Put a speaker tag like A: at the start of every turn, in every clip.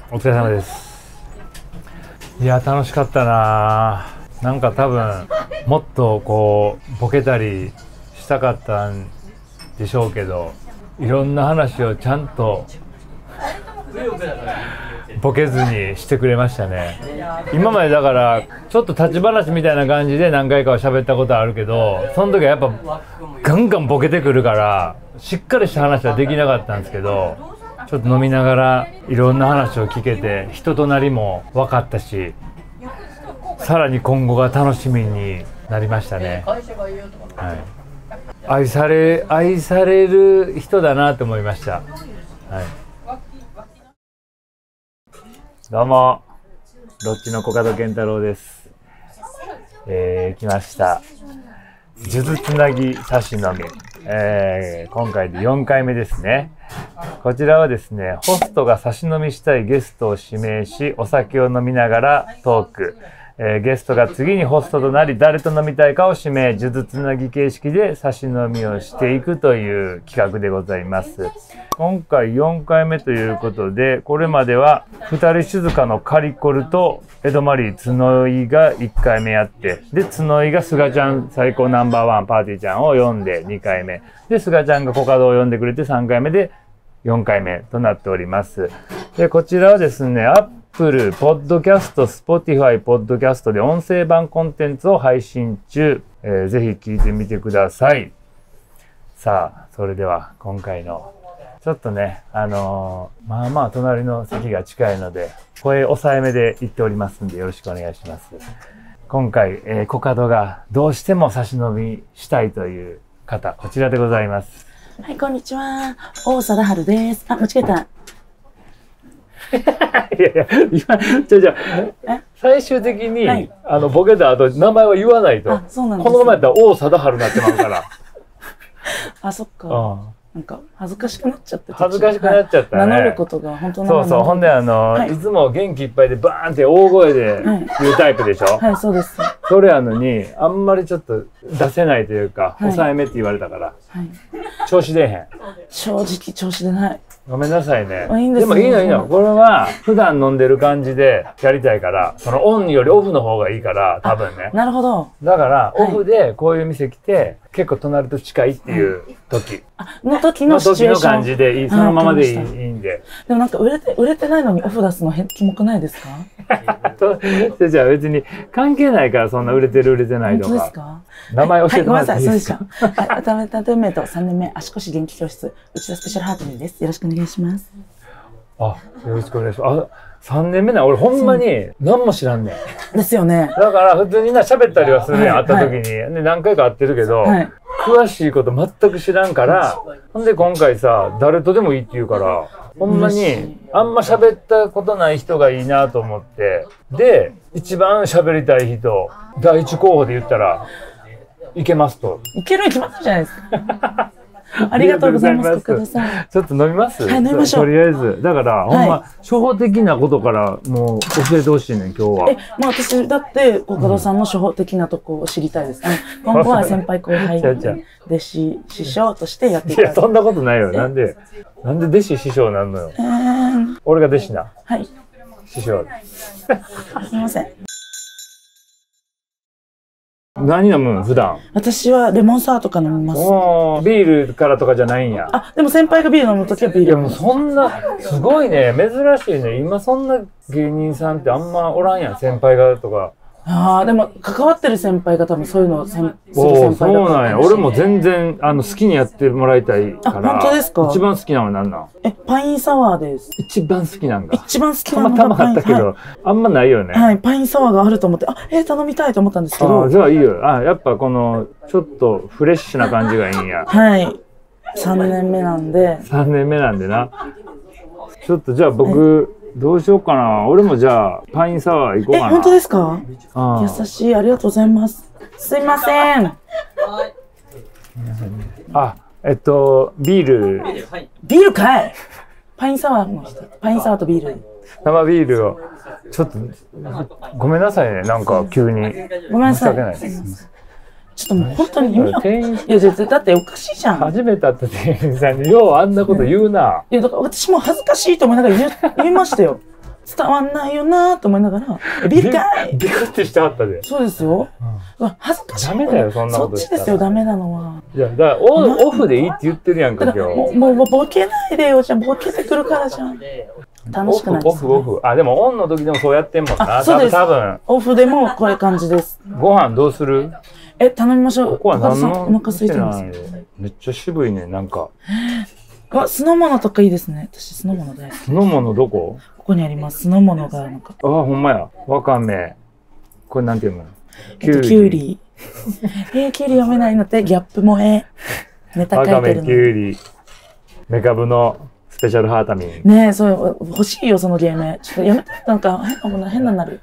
A: お疲れ様です。いや楽しかったな。なんか多分もっとこうボケたりしたかったんでしょうけど、いろんな話をちゃんとボケずにしてくれましたね。今までだからちょっと立ち話みたいな感じで何回かは喋ったことあるけど、その時はやっぱガンガンボケてくるからしっかりした話はできなかったんですけど、ちょっと飲みながらいろんな話を聞けて人となりも分かったし、さらに今後が楽しみになりましたね。はい、愛される人だなと思いました。はい、どうもロッチのコカド健太郎です。来ました。数珠つなぎ差し飲み、今回で4回目ですね。こちらはですね、ホストが差し飲みしたいゲストを指名し、お酒を飲みながらトーク、ゲストが次にホストとなり誰と飲みたいかを指名、数珠つなぎ形式で差し飲みをしていくという企画でございます。今回4回目ということで、これまでは二人静かのカリコルとエドマリー角井が1回目やって、で角井がすがちゃん最高ナンバーワンパーティーちゃんを呼んで2回目で、すがちゃんがコカドを呼んでくれて3回目で4回目となっております。でこちらはですね、Apple Podcast、Spotify Podcast で音声版コンテンツを配信中、ぜひ聞いてみてください。さあそれでは今回のちょっとね、まあまあ隣の席が近いので声抑えめで言っておりますんでよろしくお願いします。今回、コカドがどうしても差し飲みしたいという方、こちらでございます。
B: はい、こんにちは。大貞治です。あ、間違えた。
A: いやいや、今、最終的に、はい、ボケた後、名前は言わないと。
B: あ、そうなんです。
A: このままやったら王貞治になってまうから。
B: あ、そっか。なんか恥ずかしくなっちゃって。
A: 恥ずかしくなっちゃったね。
B: 名乗ることが本当の。
A: そうそう。ほんではい、いつも元気いっぱいでバーンって大声で言うタイプでしょ。
B: はい、そうです。
A: それやのに、あんまりちょっと出せないというか、抑えめって言われたから、調子出えへん。
B: 正直調子出ない。
A: ごめんなさいね。
B: で
A: もいいのいいの。これは普段飲んでる感じでやりたいから、そのオンよりオフの方がいいから、多分ね。
B: なるほど。
A: だからオフでこういう店来て、結構隣と近いっていう時。
B: の時のシチュエーション。
A: の感じでいい、そのままでいいんで。
B: でもなんか売れてないのにオフ出すのキモくないですか？
A: じゃあ別に関係ないから、そんな売れてる売れてないとか。
B: 本当ですか？
A: 名前教えてもらっていいですか？
B: はい、ごめんなさい、そうでした。はい、渡辺と3年目足腰元気教室内田スペシャルハートニーです。よろしくお願いします。
A: あ、よろしくお願いします。3年目な、俺ほんまに何も知らんねん。
B: ですよね。
A: だから普通に喋ったりはするやん、会った時に。で、何回か会ってるけど、詳しいこと全く知らんから、ほんで今回さ、誰とでもいいって言うから、ほんまにあんま喋ったことない人がいいなと思って、で、一番喋りたい人、第一候補で言ったら、いけますと。
B: いけるに決まったじゃないですか。ありがとうございます。コカドさん。
A: ちょっと飲みます？
B: はい、飲みましょう。
A: とりあえず。だから、ほんま、初歩的なことからもう教えてほしいねん、今日は。
B: まあ私、だって、コカドさんの初歩的なとこを知りたいです。今後は先輩後輩、弟子、師匠としてやっていただきたい。
A: いや、そんなことないよ。なんで弟子師匠なんのよ。俺が弟子な。
B: はい。
A: 師匠。
B: すみません。
A: 何飲む普段？
B: 私はレモンサワーとか飲みます。
A: ビールからとかじゃないんや。
B: あ、でも先輩がビール飲むときはビール。
A: いやもうそんな、すごいね。珍しいね。今そんな芸人さんってあんまおらんやん。先輩がとか。
B: ああ、でも関わってる先輩が多分そういうのをする先輩だった。
A: そうなんや。俺も全然好きにやってもらいたいから。
B: 本当ですか？
A: 一番好きなのは何なん？
B: パインサワーです。
A: 一番好きなんだ。
B: 一番好きなのが
A: たまたまあったけど、あんまないよね。
B: はい、パインサワーがあると思って、頼みたいと思ったんですけど。
A: じゃあいいよ。やっぱこのちょっとフレッシュな感じがいいんや。
B: はい。3年目なんで。
A: 3年目なんでな。ちょっとじゃあ僕、どうしようかな。俺もじゃあパインサワー行こうかな。
B: 本当ですか？優しい、ありがとうございます。すいません。
A: ビール。
B: ビールかい。パインサワーもパインサワーとビール。
A: 生ビールをちょっとごめんなさいね。なんか急に。
B: ごめんなさい。ちょっともう本当に意味いや、だっておかしいじゃん。
A: 初めて会った店員さんにようあんなこと言うな。
B: いや、だから私も恥ずかしいと思いながら言いましたよ。 伝わんないよなと思いながら、ビクかい
A: ビクってしてはったで。
B: そうですよ。うわ恥ずかしい。
A: ダメだよ、そんなこと
B: そっちですよ、ダメなのは。
A: いや、だからオフでいいって言ってるやんか、今日。
B: もうボケないでよ、じゃん、ボケてくるからじゃん。楽しくないです
A: オフ。あ、でもオンの時でもそうやってんもんな。
B: そうです。
A: 多分。
B: オフでもこういう感じです。
A: ご飯どうする？
B: 頼みましょう。
A: ここは何の？
B: お腹空いてます。
A: めっちゃ渋いね、なんか。
B: 酢の物とかいいですね。私酢の物大好き。
A: 酢の物どこ？
B: ここにあります。酢の物がなんか。
A: あ、ほんまや。わかめ。これなんていうの？
B: きゅうり。きゅうり読めないのってギャップ萌え。ネタ書いてるの。
A: わかめ、きゅうり。メカブのスペシャルハータミン。
B: ねえ、そう、欲しいよ、そのゲーム。ちょっとやめて、なんか変なになる。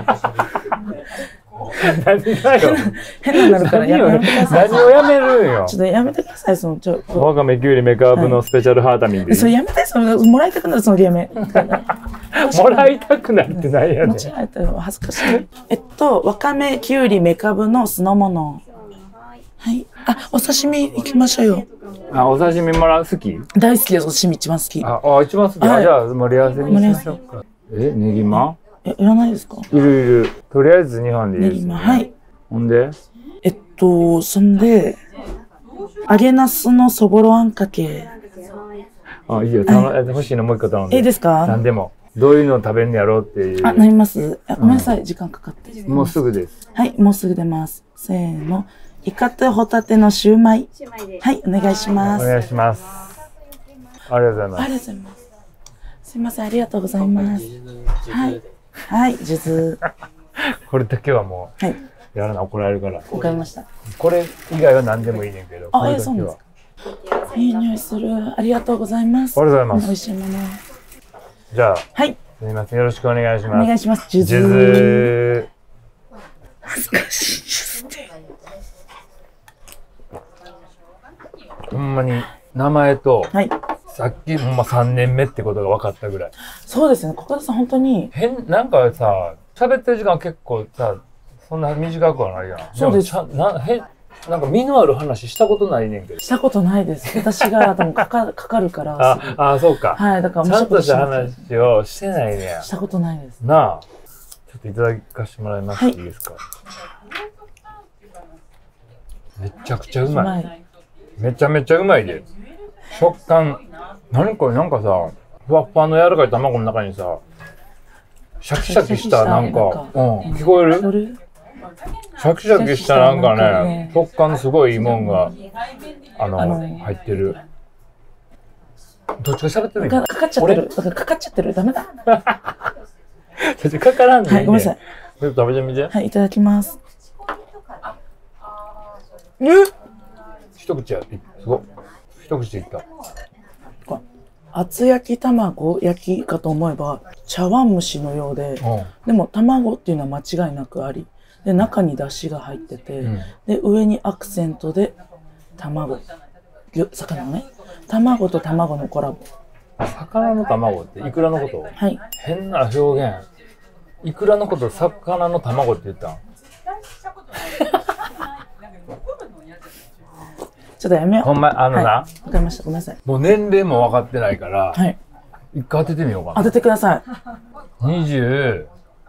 A: 何だよ。
B: 変なになるからやめてください。
A: 何をやめるんよ。
B: ちょっとやめてください、その、
A: わかめ、きゅうり、メカブのスペシャルハータミンで。
B: それやめて、もらいたくなる、そのゲーム。
A: もらいたくなるって何やねん。
B: 間違えたよ、恥ずかしい。わかめ、きゅうり、メカブの酢の物。はい。あ、お刺身行きましょうよ。
A: あ、お刺身もらう好き？
B: 大好きです、お刺身一番好き。
A: あ、一番好き。じゃあ盛り合わせにしましょうか。ネギマ？
B: いらないですか？
A: いる。とりあえず2本でいいですね。
B: はい。
A: ほんで？
B: そんで、揚げナスのそぼろあんかけ。
A: あ、いいよ。欲しいのもう一個頼んで。
B: いいですか？
A: 何でも。どういうの食べんのやろうっていう。
B: なります。ごめんなさい、時間かかって。
A: もうすぐです。
B: はい、もうすぐ出ます。せーの。イカとホタテのシューマイ。はい、お願いします。
A: お願いします。ありがとうございます。
B: ありがとうございます。すいません、ありがとうございます。はい。はい、数珠。
A: これだけはもう、
B: はい。
A: やらな怒られるから。
B: わかりました。
A: これ以外は何でもいいねんけど。
B: そうなんですか。いい匂いする。ありがとうございます。
A: ありがとうございます。
B: 美味しいもの。
A: じゃあ、
B: はい。
A: すみません、よろしくお願いします。
B: お願いします。数
A: 珠。
B: 恥ずかしいですね。
A: ほんまに名前と、
B: はい、
A: さっきほんま3年目ってことが分かったぐらい。
B: そうですね、コカドさん本当に。
A: なんかさ、喋ってる時間結構さ、そんな短くはないやん。
B: そうです。
A: なんか身のある話したことないねんけど。
B: したことないです。私が多分かかるから。
A: そうか。
B: はい、だから
A: ちゃんとした話をしてないねや。
B: したことないです。
A: なあ。ちょっといただかしてもらいます、いいですか。めちゃくちゃうまい。めちゃめちゃうまいで。食感。何これなんかさ、ふわふわの柔らかい卵の中にさ、シャキシャキしたなんか、聞こえる？シャキシャキしたなんかね、食感すごいいいもんが、入ってる。どっちが喋ってるの？
B: かかっちゃってる。かかっちゃってる。ダメだ。
A: かからんでいいね。
B: はい、ごめんなさい。
A: 食べてみて。
B: はい、いただきます。
A: 一口や、すごい。一口でいった。
B: 厚焼き卵焼きかと思えば茶碗蒸しのようで、でも卵っていうのは間違いなくあり、で中に出汁が入ってて、で上にアクセントで卵、魚のね、卵と卵のコラボ。
A: 魚の卵ってイクラのこと？
B: はい。
A: 変な表現。イクラのこと魚の卵って言ったん？
B: ちょっとやめよう。
A: ほんま、な。
B: わかりました。ごめんなさい。
A: もう年齢も分かってないから、
B: はい。
A: 一回当ててみようかな。
B: 当ててくださ
A: い。26。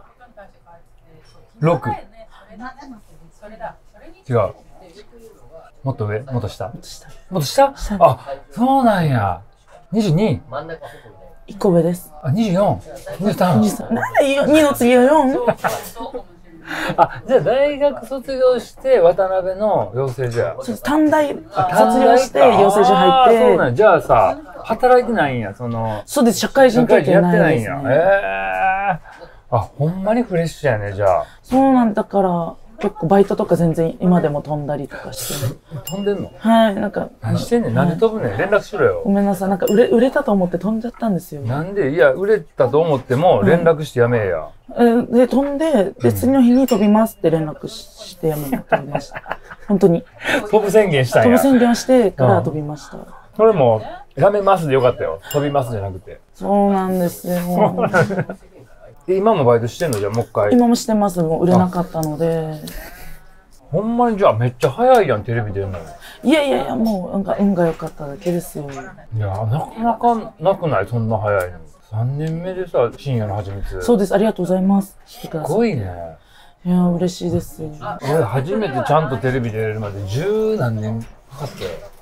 A: 違う。もっと上？もっと下？もっと下？あ、そうなんや。22。
B: 1個上です。
A: あ、24。23。
B: なんで2の次は 4？
A: じゃあ大学卒業して渡辺の養成所や。
B: 短大卒業して養成所入って。
A: そうなんや。じゃあさ、働いてないんや、
B: そうです、社会人経験ないですね。
A: やってないんや。ほんまにフレッシュやね、じゃあ。
B: そうなんだから、結構バイトとか全然今でも飛んだりとかして、
A: 飛んでんの？
B: はい、なんか。
A: 何してんねん？なんで飛ぶねん？連絡しろよ。
B: ごめんなさい、なんか売れたと思って飛んじゃったんですよ。
A: なんで？いや、売れたと思っても連絡してやめえや。
B: で、飛んで、次の日に飛びますって連絡してやめました。本当に。
A: 飛ぶ宣言したんや。
B: 飛ぶ宣言をしてから飛びました。
A: それも、やめますでよかったよ。飛びますじゃなくて。
B: そうなんですよ。
A: 今もバイトしてんの？じゃあもう一回。
B: 今もしてます。もう売れなかったので。
A: ほんまにじゃあめっちゃ早いやん、テレビ出るの。
B: いや、もうなんか運が良かっただけですよ。
A: いや、なかなかなくない？そんな早いの。 3年目でさ、深夜の蜂蜜。
B: そうです。ありがとうございます。
A: すごいね。
B: いや、嬉しいです。
A: 俺初めてちゃんとテレビ出れるまで十何年かかって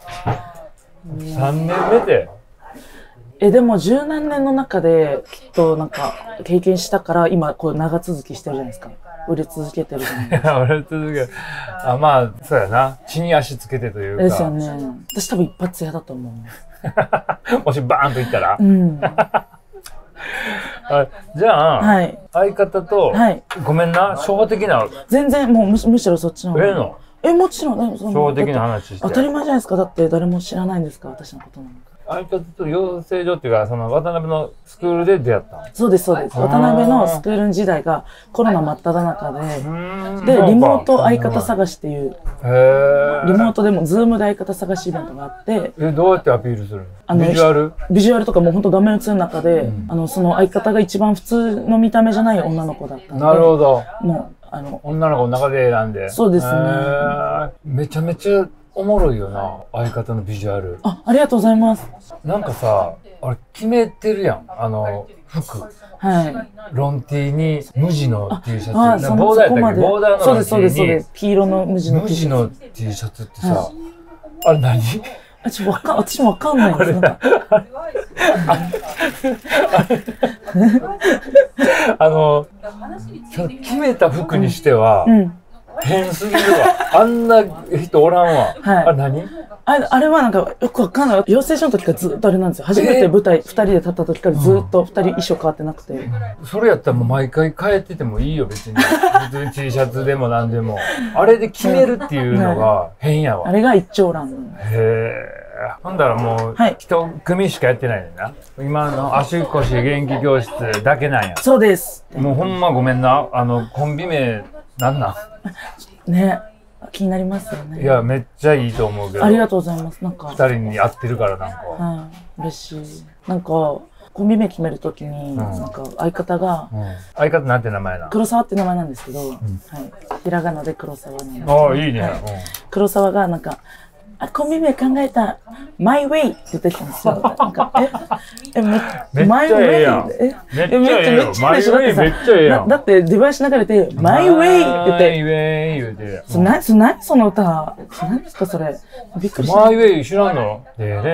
A: 。3年目で。
B: でも十何年の中できっとなんか経験したから今こう長続きしてるじゃないですか。売れ続けてるじゃないですか。
A: 売れ続ける。あ、まあ、そうやな。地に足つけてというか。
B: ですよね。私多分一発屋だと思う。
A: もしバーンといったら。
B: うん。
A: じゃあ、
B: はい、
A: 相方と、はい、ごめんな、初歩的な。
B: 全然もうむしろそっちの方が。もちろん、
A: 初歩的な話して。
B: 当たり前じゃないですか。だって誰も知らないんですか、私のことなのか。
A: 相方と養成所っていうか、その渡辺のスクールで出会ったの？
B: そうです、そうです。渡辺のスクール時代がコロナ真っ只中で、リモート相方探しっていう、リモートでもズームで相方探しイベントがあって。
A: どうやってアピールするの？ビジュアル？
B: ビジュアルとかもう本当画面映る中で、その相方が一番普通の見た目じゃない女の子だったんで。
A: なるほど。
B: もう、
A: 女の子の中で選んで。
B: そうですね。
A: めちゃめちゃおもろいよな、相方のビジュアル。
B: ありがとうございます。
A: なんかさ、あれ決めてるやん、服。
B: はい。
A: ロン T に無地の T シャツ。
B: ボ
A: ーダーやったっけ？ボーダーの T に。
B: そうです。黄色の無地の T シャツ。
A: 無地の T シャツってさ、あれ何？
B: 私もわかんないんです。
A: 決めた服にしては、変すぎるわ。あんな人おらんわ。あれ何？
B: あれはなんかよくわかんない。養成所の時からずっとあれなんですよ。初めて舞台2人で立った時からずっと2人衣装変わってなくて。
A: それやったらもう毎回変えててもいいよ、別に。別に T シャツでも何でも。あれで決めるっていうのが変やわ。
B: あれが一長蘭。
A: へえ。ほんだらもう、一組しかやってないねんな。今の足腰元気教室だけなんや。
B: そうです。
A: もうほんまごめんな。コンビ名、なん
B: ね。気になりますよね。
A: いや、めっちゃいいと思うけど。
B: ありがとうございます。なんか。
A: 二人に合ってるからなんか。
B: 嬉しい。なんか、コンビ名決めるときに、なんか相方が、
A: 相方なんて名前なの？
B: 黒沢って名前なんですけど、はい。ひらがなで黒沢なんです。
A: ああ、いいね。
B: 黒沢がなんか、コンビ名考えた、マイウェイって言ってたんですよ。なんか、
A: マイウェイやん。めっちゃええよ。マイウェイめっちゃええやん。
B: だって出囃子流れて、マイウェイって言って。マイウェイ言うて。何その歌。何ですかそれ。びっくりした。
A: マイウェイ知らんの？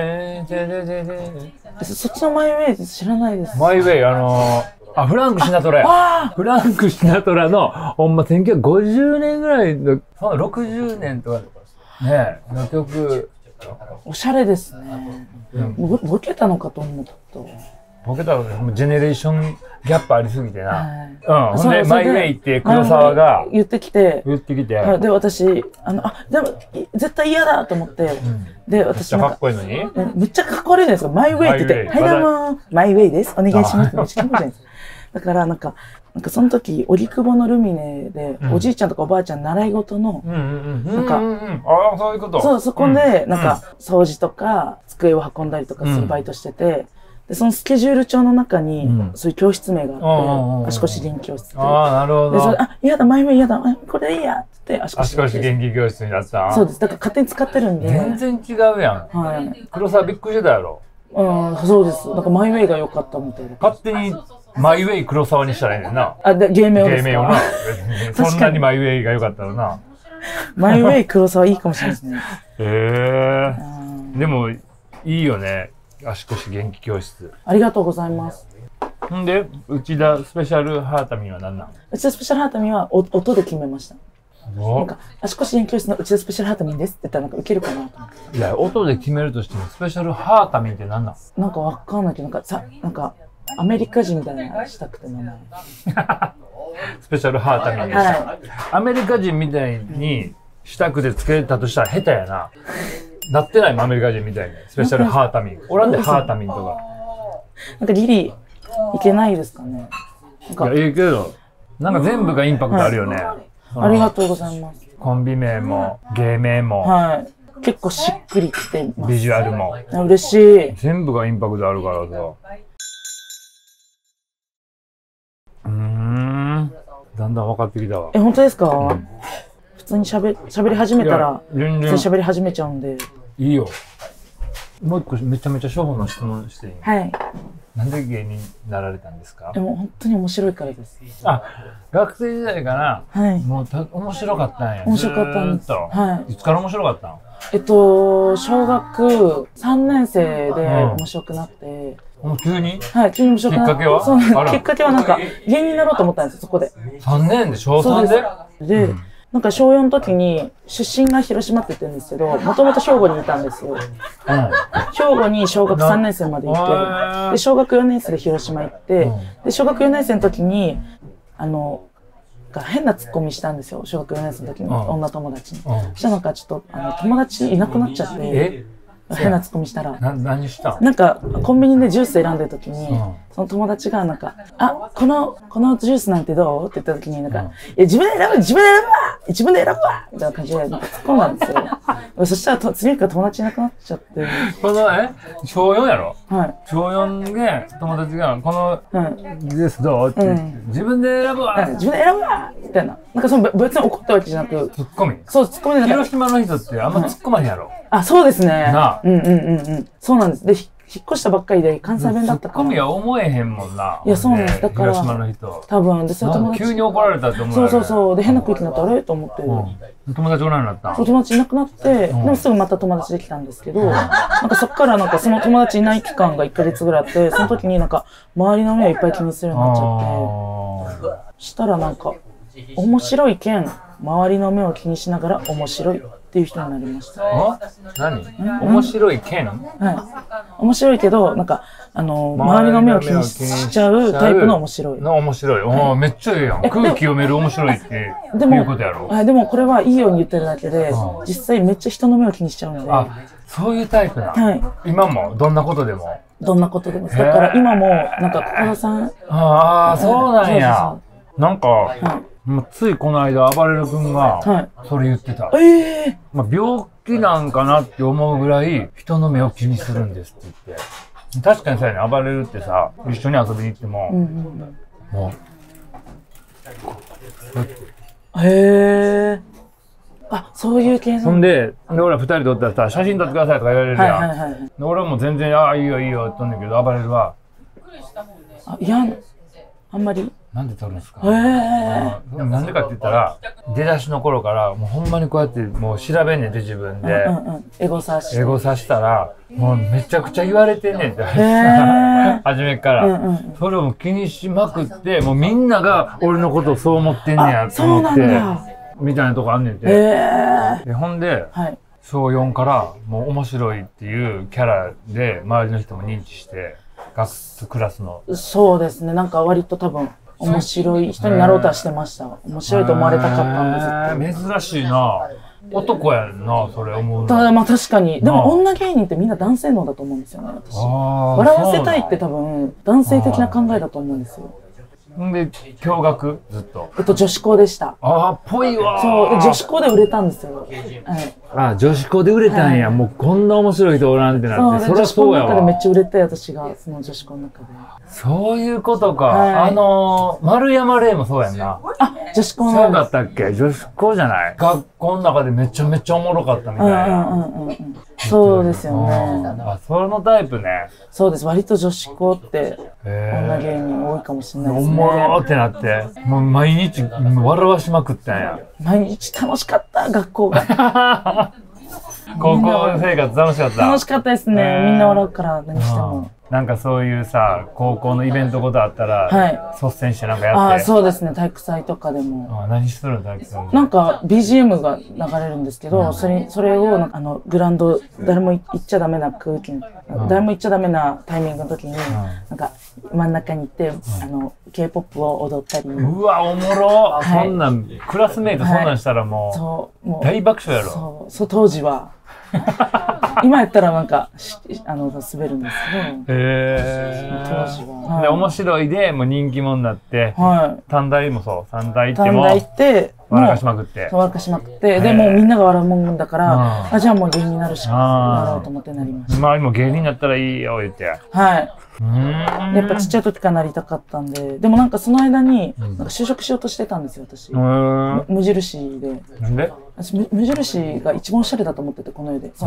B: そっちのマイウェイ知らないです。
A: マイウェイ、フランク・シナトラや。フランク・シナトラの、ほんま1950年ぐらいの、60年とか。ねえ、の曲。
B: おしゃれですね。ボケたのかと思った。
A: ボケたのか、ジェネレーションギャップありすぎてな。ほんで、マイウェイって黒沢が
B: 言ってきて。で、私、でも、絶対嫌だと思って。で、私。
A: めっちゃかっこいいのに？
B: めっちゃかっこ悪いじゃないですか。マイウェイって言って。はい、どうも、マイウェイです。お願いします。めっちゃかっこいいじゃないですか。だから、なんかその時、荻窪のルミネで、おじいちゃんとかおばあちゃん習い事の、なんか、
A: そういうこと。
B: そう、そこで、なんか、掃除とか、机を運んだりとかするバイトしてて、で、そのスケジュール帳の中に、そういう教室名があって、足腰元気教室。
A: なるほど。
B: で、嫌だ、前嫌だ、これいいやって言って、
A: 足腰元気教室になった。
B: そうです。だから勝手に使ってるんで。
A: 全然違うやん。はい。黒沢びっくりしてたやろ。
B: そうです。なんかマイウェイが良かったみたいな。
A: 勝手にマイウェイ黒沢にしたらいいねんな。
B: 芸名をですか？
A: 芸名をな。そんなにマイウェイが良かったらな。
B: マイウェイ黒沢いいかもしれないですね。
A: でも、いいよね。足腰元気教室。
B: ありがとうございます。
A: んで、内田スペシャルハータミンは何なの？
B: 内田スペシャルハータミンは音で決めました。なんか、足腰元気教室の内田スペシャルハータミンですって言ったらなんかウケるかなと思って。
A: いや、音で決めるとしても、スペシャルハータミンって何なの？
B: なんかわかんないけど、なんか、アメリカ人みたいなのしたくて名前。
A: スペシャルハータミンでした。アメリカ人みたいにしたくてつけたとしたら下手やな。なってないもん、アメリカ人みたいに。スペシャルハータミン。おらんでハータミンとか。
B: なんかギリ、いけないですかね。
A: いや、いいけど、なんか全部がインパクトあるよね。
B: ありがとうございます。
A: コンビ名も、芸名も。
B: はい。結構しっくりきてます。
A: ビジュアルも。
B: 嬉しい。
A: 全部がインパクトあるからさ。だんだん分かってきたわ。
B: 本当ですか？普通に喋り始めたら、
A: 全然
B: 喋り始めちゃうんで。
A: いいよ。もう一個めちゃめちゃ初歩の質問していい？
B: はい。
A: なんで芸人になられたんですか？
B: でも本当に面白いからです。
A: あ、学生時代から、
B: はい。
A: もう面白かったんや。
B: 面白かったんです。
A: はい。いつから面白かったの？
B: 小学3年生で面白くなって。
A: もう急に？
B: はい、急に面白くなって。
A: きっかけは？
B: そう、きっかけはなんか、芸人になろうと思ったんですよ、そこで。
A: 3年で小3で？
B: で、なんか小4の時に出身が広島って言ってるんですけど、もともと兵庫にいたんですよ。兵庫に小学3年生までいて、で、小学4年生で広島行って、で、小学4年生の時に、変なツッコミしたんですよ。小学4年生の時に、女友達に。そしたらなんかちょっと、友達いなくなっちゃって、変なツッコミしたら。何したなんか、コンビニでジュース選んでる時に、その友達がなんか、あ、このジュースなんてどうって言った時になんか、いや、自分で選ぶわみたいな感じで、なんか突っ込んだんですよ。そしたら次から友達いなくなっちゃって。
A: 小4やろ？
B: はい。
A: 小4で友達が、このジュースどうって自分で選ぶわみたいな。なんか別に怒ったわけじゃなく。ツッコミ？そう、ツッコミでなんか。広島の人ってあんま突っ込まへんやろ？あ、そうですね。なあ。そうなんです。で、引っ越したばっかりで関西弁だったから。ツッコミは思えへんもんな。いや、そうなんです。だから、広島の人。多分、で、その友達。急に怒られたって思う。そう。で、変な空気になってあれと思って。友達おらんようになった？そう、友達いなくなって、でもすぐまた友達できたんですけど、なんかそっからなんかその友達いない期間が1ヶ月ぐらいあって、その時になんか周りの目をいっぱい気にするようになっちゃって、したらなんか、面白い件、周りの目を気にしながら面白いっていう人になりました。 何？面白い件？
B: はい。面白いけど、なんか、周りの目を気にしちゃうタイプの面白い。面白い。めっちゃいいやん。空気読める面白いっていうことやろ？でもこれはいいように言ってるだけで、実際めっちゃ人の目を気にしちゃうので。あ、そういうタイプな。はい。今も、どんなことでも？どんなことでも。だから今も、なんか、小田さん。ああ、そうなんや。なんか、ついこの間、暴れる君が、それ言ってた。病気なんかなって思うぐらい、人の目を気にするんですって言って。確かにさ、暴れるってさ、一緒に遊びに行っても、もう、へー。あ、そういう系の。そんで、俺ら二人でおったらさ、写真撮ってくださいとか言われるやん。俺はもう全然、ああ、いいよいいよって言うんだけど、暴れるは。あ、いや、あんまり。なんで撮るんですか？なんでかって言ったら、出だしの頃から、もうほんまにこうやってもう調べんねんて自分で。エゴさしたら、もうめちゃくちゃ言われてんねんって。初めから。それを気にしまくって、もうみんなが俺のことをそう思ってんねやと思って、みたいなとこあんねんて。ほんで、小4からもう面白いっていうキャラで周りの人も認知して、クラスの。そうですね、なんか割と多分、面白い人になろうとはしてました。面白いと思われたかったんです。珍しいな。男やんな、それ思う。まあ確かに。でも女芸人ってみんな男性能だと思うんですよね、私。笑わせたいって多分、男性的な考えだと思うんですよ。で、共学ずっと。女子校でした。ああ、ぽいわ。そう、女子校で売れたんですよ。はい。あ、女子校で売れたんや。もうこんな面白い人おらんってなって。そりゃそうやわ。女子校の中でめっちゃ売れたよ、私が、その女子校の中で。そういうことか。丸山礼もそうやんな。あ、女子校の。そうだったっけ？女子校じゃない？学校の中でめちゃめちゃおもろかったみたいな。そうですよね。あ、そのタイプね。そうです。割と女子校って女芸人多いかもしれないですね。おもろってなって、もう毎日笑わしまくったんや。毎日楽しかった、学校が。高校生活楽しかった。楽しかったですね。みんな笑うから何しても。なんかそういうさ、高校のイベントことあったら、率先してなんかやって。ああ、そうですね。体育祭とかでも。何するの体育祭？なんか BGM が流れるんですけど、それをグラウンド、誰も行っちゃダメな空気、誰も行っちゃダメなタイミングの時に、なんか真ん中に行って、K-POP を踊ったり。うわ、おもろ。そんなん、クラスメイトそんなんしたらもう、大爆笑やろ。そう、当時は。今やったらなんか滑るんですけど、当時は。で、面白いでもう人気者になって、短大もそう、短大行っても笑かしまくって、笑かしまくって、でもうみんなが笑うもんだから、じゃあもう芸人になるしかなろうと思ってなりました。周りも芸人になったらいいよ言って。はい。やっぱちっちゃい時からなりたかったんで、でもなんかその間になんか就職しようとしてたんですよ、私。無印で。なんで？無印が一番おしゃれだと思ってて、この世で。その当時。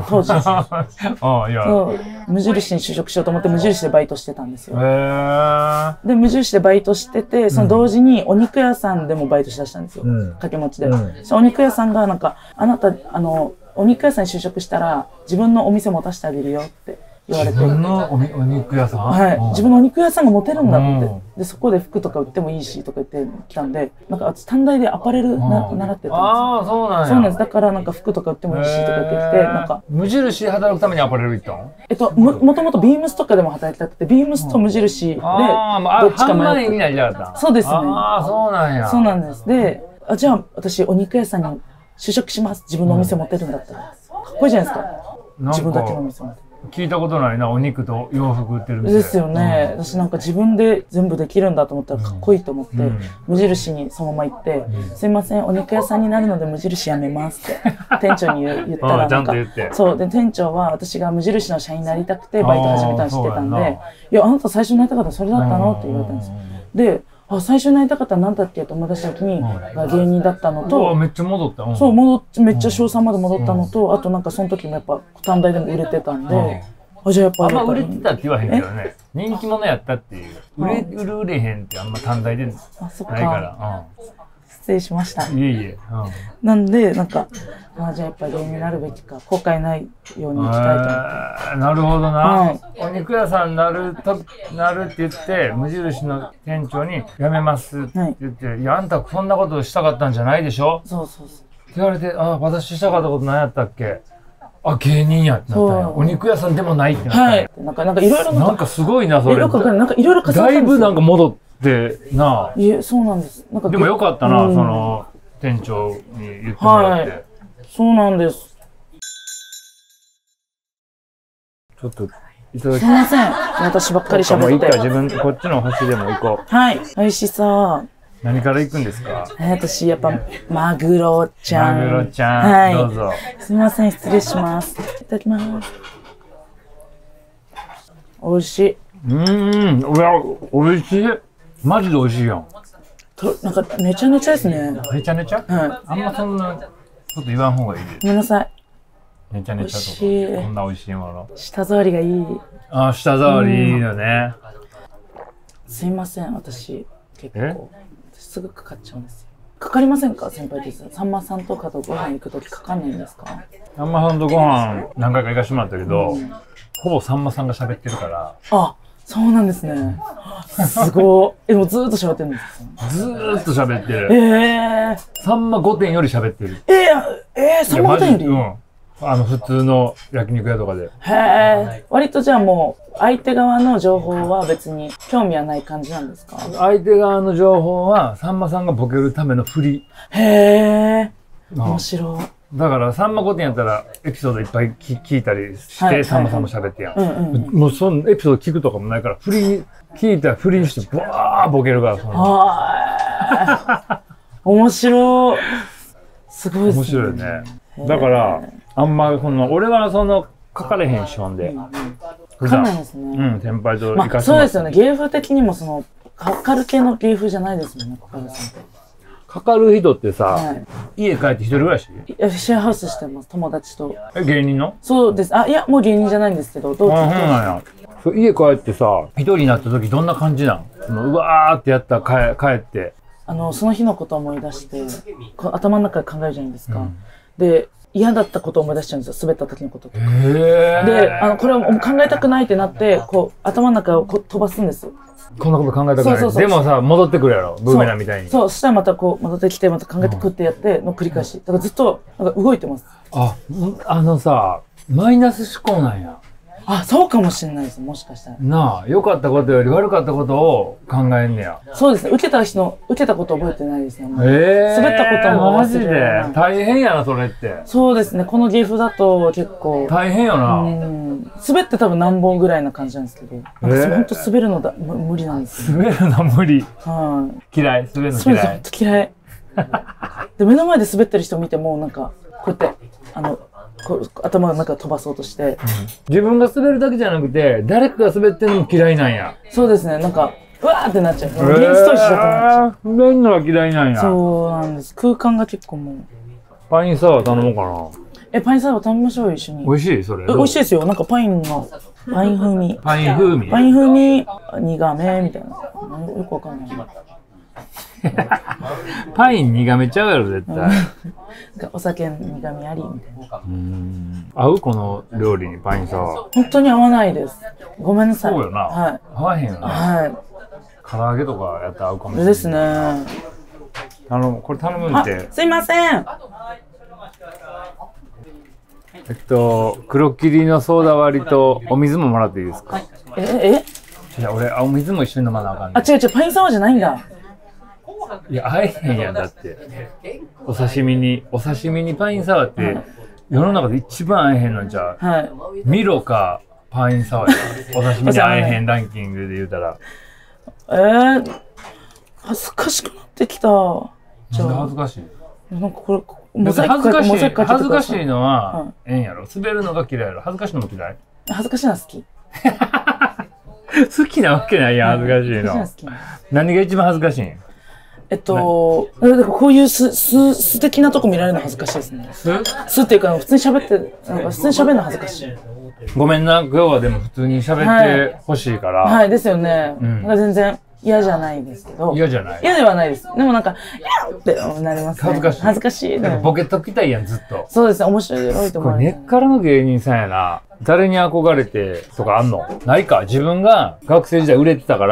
A: ああ、いや。
B: そう、無印に就職しようと思って無印でバイトしてたんですよ。
A: へえ。
B: で、無印でバイトしてて、その同時にお肉屋さんでもバイトしだしたんですよ。掛け持ちで。お肉屋さんがなんか、あなた、お肉屋さんに就職したら自分のお店持たせてあげるよって言われて。
A: 自分のお肉屋さん？
B: はい。自分のお肉屋さんが持てるんだって。で、そこで服とか売ってもいいしとか言ってきたんで、なんか私短大でアパレル習ってたんですよ。
A: ああ、そうなんや。
B: そうなんです。だからなんか服とか売ってもいいしとか言ってきて、なんか。
A: 無印で働くためにアパレル行ったの？
B: もともとビームスとかでも働きたくて、ビームスと無印で、どっちか迷って。
A: になりたかった。
B: そうですね。
A: ああ、そうなんや。
B: そうなんです。で、じゃあ私お肉屋さんに就職します。自分のお店持てるんだったら。かっこいいじゃないですか。自分だけのお店持てる。
A: 聞いたことないな、お肉と洋服売ってる店。
B: ですよね。私なんか自分で全部できるんだと思ったらかっこいいと思って、無印にそのまま行って、すいません、お肉屋さんになるので無印辞めますって店長に言ったらなんか、そう。で、店長は私が無印の社員になりたくてバイト始めたの知ってたんで、いや、あなた最初になりたかったらそれだったのって言われたんですよ。で、最初になりたかったら何だっけと思い出した時に、芸人だったのと、
A: めっちゃ戻った。
B: そう、めっちゃ小3まで戻ったのと、あとなんかその時もやっぱ短大でも売れてたんで、じゃあやっぱ
A: あんま売れてたって言わへんけどね。人気者やったっていう。売れへんってあんま短大でないから。
B: 失礼しました。
A: いえいえ。
B: なんで、なんか、じゃあやっぱ芸人になるべきか、後悔ないように生きたいと思って。
A: なるほどな。お肉屋さんになるって言って、無印の店長に辞めますって言って、いや、あんたこんなことしたかったんじゃないでしょ？
B: そうそうそう。
A: って言われて、私したかったこと何やったっけ？芸人やってなったんや。お肉屋さんでもないってなったんや。
B: はい。なんかいろいろ
A: なんかすごいな、それ。
B: なんかいろいろ重なったんですよ。
A: だいぶなんか戻ってな。
B: いえ、そうなんです。
A: でもよかったな、その店長に言ってもらって。
B: そうなんです。
A: ちょっといただきます。
B: すみません。私ばっかり喋って。もう
A: いいか、自分こっちの星でも行こ
B: う。はい。美味しそう。
A: 何から行くんですか？
B: 私やっぱマグロちゃん。
A: マグロちゃん。
B: はい。
A: どうぞ。
B: すみません、失礼します。いただきます。美味しい。
A: 美味しい。マジで美味しいよ。
B: なんかめちゃめちゃですね。
A: めちゃめちゃ？
B: はい。
A: あんまそんなこと言わん方がいいで。
B: ごめんなさい。
A: めちゃめちゃとか。こんな美味しいもの。
B: 舌触りがいい。
A: 舌触りいいよね。
B: すいません、私結構すぐかかっちゃうんですよ。かかりませんか、先輩です。さんまさんとかとご飯行くときかかんないんですか？
A: さんまさんとご飯何回か行かしてもらったけど、ほぼさんまさんが喋ってるから。
B: そうなんですね。すごい。もうずーっと喋ってるんですか？
A: ずーっと喋ってる。さんま御殿より喋ってる。
B: さんま御殿より？
A: 普通の焼肉屋とかで。
B: 割とじゃあもう、相手側の情報は別に興味はない感じなんですか？
A: 相手側の情報は、さんまさんがボケるための振り。
B: 面白い。
A: だから、さんま御殿やったら、エピソードいっぱい聞いたりして、さんまさんも喋ってやん。もうそのエピソード聞くとかもないから、聞いたら振りにして、ブワーボケるから。
B: 面白い。すごいですね。
A: 面白いよね。だから、あんま、俺は書かれへんし、ほんで。
B: 書かないですね。
A: 先輩と行かせてもらって。
B: そうですよね。芸風的にもかかる系の芸風じゃないですもんね、かかるさんって。
A: かかる人ってさ、家帰って一人暮らし？
B: シェアハウスしてます、友達と。
A: 芸人の？そう
B: です。いや、もう芸人じゃないんですけど、同期
A: そうなんや。家帰ってさ、一人になった時どんな感じなん？うわーってやったら帰って。
B: その日のことを思い出して、頭の中で考えるじゃないですか。で、嫌だったことを思い出しちゃうんですよ、滑った時のこととか。で、これを考えたくないってなって、頭の中を飛ばすんですよ。
A: こんなこと考えたくない。でもさ、戻ってくるやろ、ブーメランみたいに。
B: そしたらまた戻ってきて、また考えてくってやっての繰り返し。だからずっとなんか動いてます。
A: さ、マイナス思考なんや。
B: そうかもしれないです、もしかしたら。
A: なあ、良かったことより悪かったことを考えんねや。
B: そうですね、受けたこと覚えてないですね。滑ったことも
A: マジで大変やな、それって。
B: そうですね、この芸風だと結構。
A: 大変よな。
B: 滑って多分何本ぐらいな感じなんですけど、本当滑るの無理なんですよ。
A: 滑るの無理。嫌い、滑るの嫌い。
B: 本当嫌い。で、目の前で滑ってる人見ても、なんか、こうやって、頭の中飛ばそうとして、
A: 自分が滑るだけじゃなくて誰かが滑ってるのも嫌いなんや。
B: そうですね、なんかうわーってなっちゃう。現実と一緒だとなっちゃう。
A: 滑るのは嫌いなんや。
B: そうなんです。空間が結構もう。
A: パインサワー頼もうかな。
B: パインサワー食べましょうよ、一緒に。
A: 美味しいそれ。
B: 美味しいですよ。なんかパイン風味。
A: パイン風味。
B: パイン風味、苦めみたいな。よくわかんない。
A: パイン苦めちゃうやろ、絶対。
B: お酒苦味ありみたいな。
A: 合うこの料理にパインサワー。
B: 本当に合わないです。ごめんなさい。
A: そうよな。
B: はい。
A: 合わへんよな。
B: はい。
A: 唐揚げとかやったら合うかもしれない。
B: ですね。
A: これ頼むんで。
B: すいません。
A: 黒霧のソーダ割りとお水ももらっていいですか？いや、俺、お水も一緒に飲まなあかんね。
B: 違う、パインサワーじゃないんだ。
A: いや、合えへんやん、だって。お刺身にパインサワーって、世の中で一番合えへんのじゃあ、ミロかパインサワーや。お刺身に合えへんランキングで言うたら。
B: 恥ずかしくなってきた。
A: なんで恥ずかしい？
B: なんかこれ、
A: 恥ずかしいのはええんやろ。滑るのが嫌いやろ。恥ずかしいのも嫌い？
B: 恥ずかしいのは好き。
A: 好きなわけないやん、恥ずかしいの。何が一番恥ずかしいん？
B: こういう素敵なとこ見られるの恥ずかしいですね。素っていうか、普通に喋るの恥ずかしい。
A: ごめんな、今日はでも普通に喋ってほしいから。
B: はい、ですよね。全然嫌じゃないですけど。
A: 嫌じゃない？
B: 嫌ではないです。でもなんか、嫌ってなりますね。恥ずかしい。
A: ボケときたいやん、ずっと。
B: そうですね、面白いと思う。
A: 根っからの芸人さんやな。誰に憧れてとかあんの？ないか。自分が学生時代売れてたから。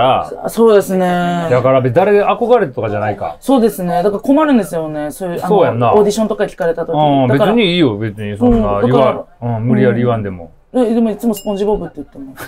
B: そうですね。
A: だから誰憧れてとかじゃないか。
B: そうですね。だから困るんですよね。そうやんな。オーディションとか聞かれた時。
A: 別にいいよ、別にそんな無理やり言わんでも。
B: でもいつもスポンジボブって言ってます。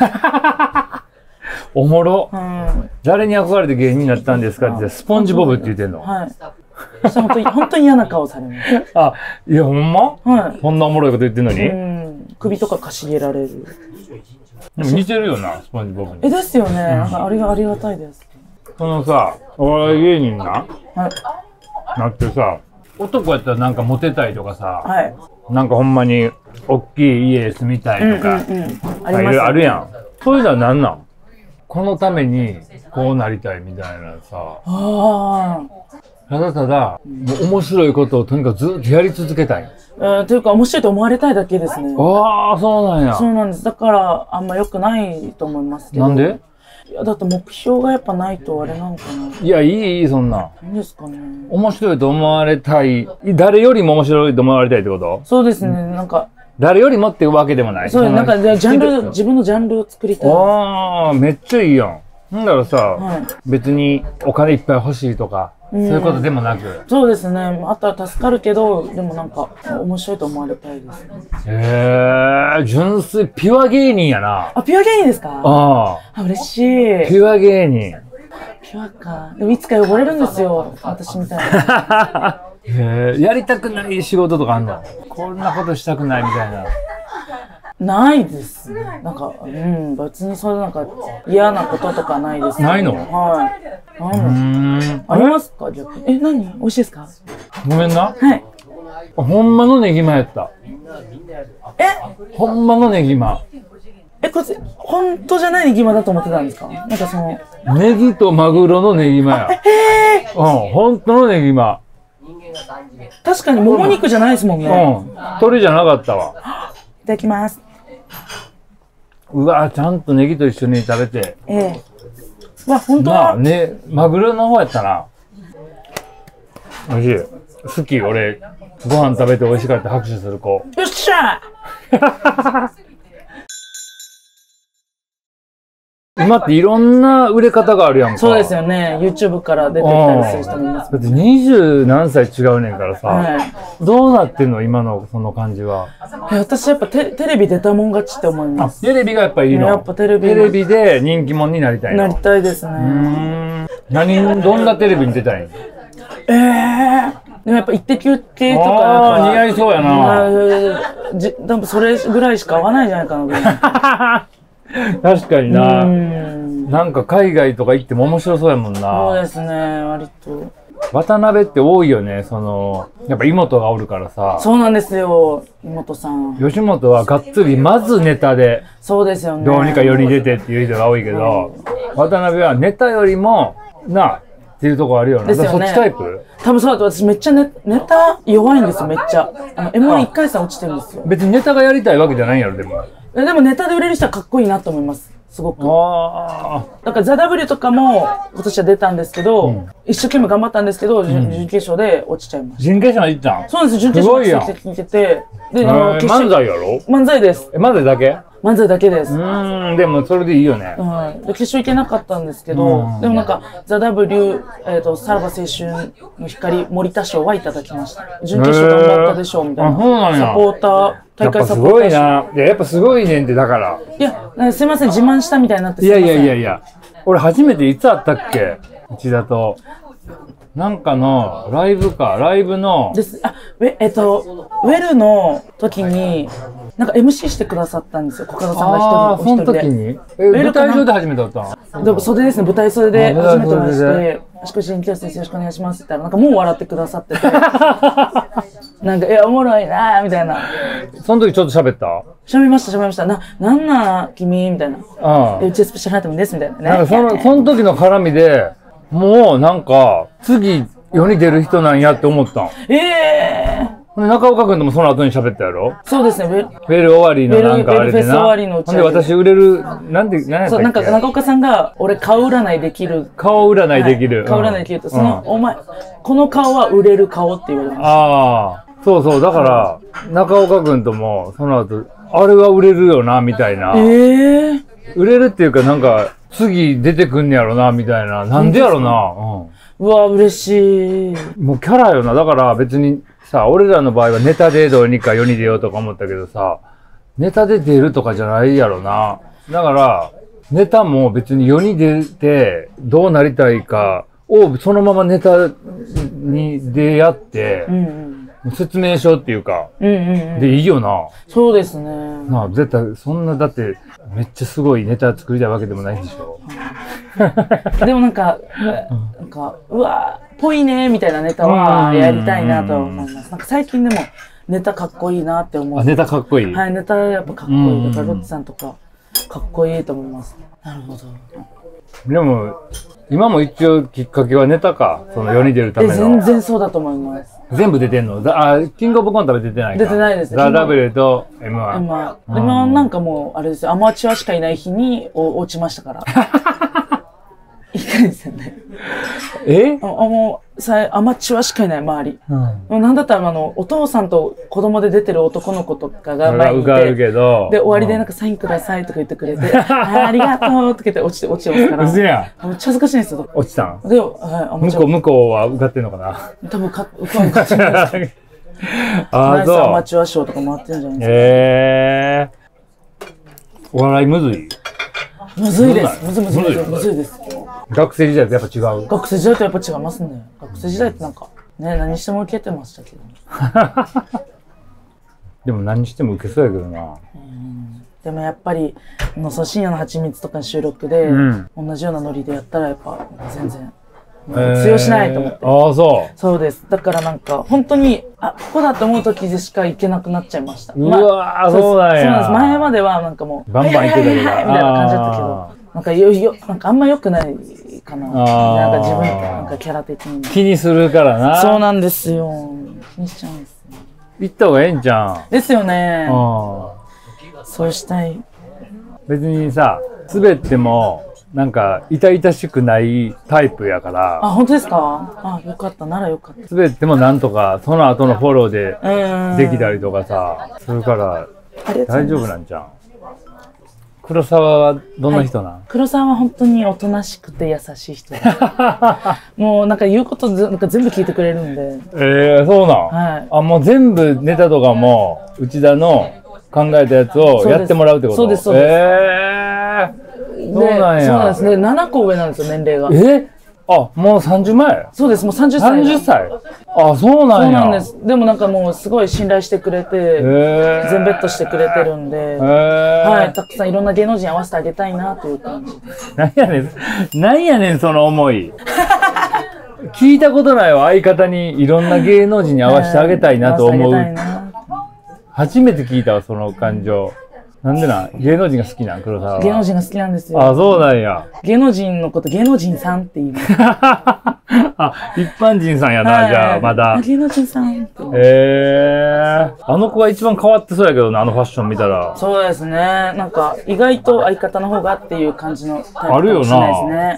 A: おもろ。誰に憧れて芸人になったんですかって言ってスポンジボブって言ってんの。
B: はい。本当に嫌な顔されます。
A: いや、ほんま？はい。こんなおもろいこと言ってんのに？
B: 首とかかしげられる。
A: でも似てるよな、スポンジボブに。
B: ですよね。ありがたいです。
A: そのさ、お笑い芸人なってさ、男やったらなんかモテたいとかさ、なんかほんまに大きい家住みたいとか、あるやん。そういうのは何なん？このためにこうなりたいみたいなさ。ただただ、面白いことをとにかくずっとやり続けたい。
B: というか、面白いと思われたいだけですね。
A: そうなんや。
B: そうなんです。だから、あんま良くないと思いますけど。
A: なんで？
B: いや、だって目標がやっぱないとあれなのかな。
A: いや、いい、そんな。
B: 何ですかね。
A: 面白いと思われたい。誰よりも面白いと思われたいってこと？そう
B: ですね、なんか。
A: 誰よりもってわけでもない。
B: そう、なんか、自分のジャンルを作りたい。
A: めっちゃいいやん。なんだろうさ、別にお金いっぱい欲しいとか、そういうことでもなく。
B: そうですね。あったら助かるけど、でもなんか、面白いと思われたいですね。
A: 純粋、ピュア芸人やな。
B: ピュア芸人ですか？嬉しい。
A: ピュア芸人。
B: ピュアか。でもいつか呼ばれるんですよ。私みたいな。
A: やりたくない仕事とかあんの？こんなことしたくないみたいな。
B: ないですね。なんか、別にそれなんか嫌なこととかないです。
A: ないの？
B: はい。ありますか？逆に。何？美味しいですか？
A: ごめんな。
B: はい。
A: ほんまのネギマやった。ほんまのネギマ。
B: これ、本当じゃないネギマだと思ってたんですか？なんかその。
A: ネギとマグロのネギマや。本当のネギマ。
B: 確かにもも肉じゃないですもんね。
A: 鶏じゃなかったわ。
B: いただきます。
A: うわ、ちゃんとネギと一緒に食べて。
B: 本当だ。
A: マグロの方やったな。美味しい。好き、俺。ご飯食べて美味しかった拍手する子。
B: よっしゃ
A: 今っていろんな売れ方があるやんか。
B: そうですよね。YouTube から出てきたりする人もいます。
A: だって20何歳違うねんからさ。どうなってんの今のその感じは。
B: 私やっぱテレビ出たもん勝ちって思います。
A: テレビがやっぱいいの？
B: やっぱテレ
A: ビで人気者になりたいの？
B: なりたいですね。
A: どんなテレビに出たいの？
B: でもやっぱイッテ Q 系とか
A: 似合いそうやな。
B: 多分それぐらいしか合わないんじゃないかな。
A: 確かにな。なんか海外とか行っても面白そうやもんな。
B: そうですね、割と。
A: 渡辺って多いよね、やっぱ妹がおるからさ。
B: そうなんですよ、妹さん。
A: 吉本はがっつり、まずネタで。
B: そうですよね。
A: どうにか世に出てっていう人が多いけど、渡辺はネタよりも、 っていうとこあるよな。
B: ですよね。
A: そっちタイプ？
B: 多分そうだと私めっちゃネタ弱いんですよ、めっちゃ。M11 回戦落ちてるんですよ。
A: 別にネタがやりたいわけじゃないんやろ、でも。
B: でもネタで売れる人はかっこいいなと思います。すごく。だからザ・ W とかも今年は出たんですけど、一生懸命頑張ったんですけど、準決勝で落ちちゃいました。
A: 準決勝行ったん？
B: そうなんです、準決勝に行けて。で、
A: 漫才やろ？
B: 漫才です。
A: 漫才だけ？
B: 漫才だけです。
A: でもそれでいいよね。
B: で決勝行けなかったんですけど、でもなんか、ザ・ W、さらば青春の光森田賞はいただきました。準決勝頑張ったでしょうみたいな。サポーター、大会サポーター。
A: すごいな。いや、やっぱすごいねんってだから。
B: いや、すいません、自慢したみたいになってすいません。
A: いや。俺初めていつ会ったっけ？内田と。なんかのライブの
B: です。ウェルの時になんか MC してくださったんですよ。コカドさんが
A: その時に舞台上で初めてだったの？
B: でも袖ですね。舞台袖で初めてお会いして「足腰に清先生よろしくお願いします」って言ったらなんかもう笑ってくださっててなんかおもろいなーみたいな。
A: その時ちょっと喋った？
B: 喋りました。なんなん君みたいな。うちスペシャルアイテムですみたいなね。
A: なんかその時の絡みでもうなんか次世に出る人なんやって思ったん。中岡君ともその後に喋ったやろ？そうですね。ウェル終わりのなんかあれでな。ほんで私売れる、なんやったっけ？そう、なんか
B: 中岡さんが、俺顔占いできる。
A: 顔占いできる。
B: 顔占いできると、お前、この顔は売れる顔って言われました。
A: ああ、そう、だから、中岡君ともその後、あれは売れるよな、みたいな。売れるっていうかなんか、次出てくんねやろな、みたいな。なんでやろな。
B: うわ、嬉しい。
A: もうキャラよな。だから別にさ、俺らの場合はネタでどうにか世に出ようとか思ったけどさ、ネタで出るとかじゃないやろな。だから、ネタも別に世に出てどうなりたいかをそのままネタに出会って、説明書っていうか、でいいよな。
B: そうですね。
A: なあ、絶対、そんな、だって、めっちゃすごいネタ作りたいわけでもないでしょ。
B: でもなんか、うわー、ぽいねみたいなネタはやりたいなと思います。なんか最近でもネタかっこいいなって思う。
A: ネタかっこいい？
B: はい、ネタやっぱかっこいい。だからロッチさんとか、かっこいいと思います。なるほど。
A: でも、今も一応きっかけはネタか。その世に出るための。
B: 全然そうだと思います。
A: 全部出てんの？キングオブコントは出てないか？
B: 出てないです。
A: ザ・ W と M1。
B: M1 なんかもう、あれですよ、アマチュアしかいない日に落ちましたから。いいですよね。もうアマチュアしかいない周り。なんだったらお父さんと子供で出てる男の子とかが前にいて、で終わりでなんかサインくださいとか言ってくれて、ありがとうとか言って落ちてますから。
A: うせや。
B: めっちゃ恥ずかしいんですよ。
A: 落ちたん？
B: で、
A: 向こうは受かってんのかな？
B: 多分受かってないです。ナイスアマチュア賞とか回ってるんじゃない
A: ですか。お笑いむずい？
B: むずいです。むずいです。
A: 学生時代とやっぱ違う？
B: 学生時代とやっぱ違いますね。学生時代ってなんか、ね、何しても受けてましたけど。
A: でも何しても受けそうやけどな。
B: でもやっぱり、深夜の蜂蜜とかの収録で、同じようなノリでやったらやっぱ全然、通用しないと思って。そうです。だからなんか、本当に、ここだと思う時でしか行けなくなっちゃいました。
A: うわー、そうなんや。
B: そうなんです。前まではなんかもう、
A: バンバン行ってたけど。みたい
B: な感じだったけど、なんかあんま良くないかな。なんか自分なんかキャラ的に。
A: 気にするからな。
B: そうなんですよ。気にしちゃうんですね。
A: 行った方がええんじゃん。
B: ですよね。そうしたい。
A: 別にさ、滑っても、なんか、痛々しくないタイプやから。
B: 本当ですか？よかった。ならよかった。
A: 滑ってもなんとか、その後のフォローでできたりとかさ、するから、大丈夫なんじゃん。黒沢はどんな人なん？
B: 黒沢は本当におとなしくて優しい人です。もうなんか言うことなんか全部聞いてくれるんで。
A: そうなん？もう全部ネタとかも、内田の考えたやつをやってもらうってこと？
B: そうです。そうなんですね。7個上なんですよ、年齢が。
A: もう30前？
B: そうです、もう30歳。
A: 30歳？そうなんや。
B: そうなんです。でもなんかもうすごい信頼してくれて、全ベットしてくれてるんで、はい、たくさんいろんな芸能人合わせてあげたいなという感じ。
A: なんやねん、その思い。聞いたことないわ、相方にいろんな芸能人に合わせてあげたいなと思う。初めて聞いたわ、その感情。 なんでなん芸能人が好きなん黒沢は。
B: 芸能人が好きなんですよ。
A: あ、そうなんや。
B: 芸能人のこと芸能人さんって言います。
A: あ、一般人さんやな、じゃあ、まだ。
B: 芸能人さんって。
A: あの子が一番変わってそうやけどな、あのファッション見たら。
B: そうですね。なんか、意外と相方の方がっていう感じのタイプか
A: あるよな
B: もしれないですね。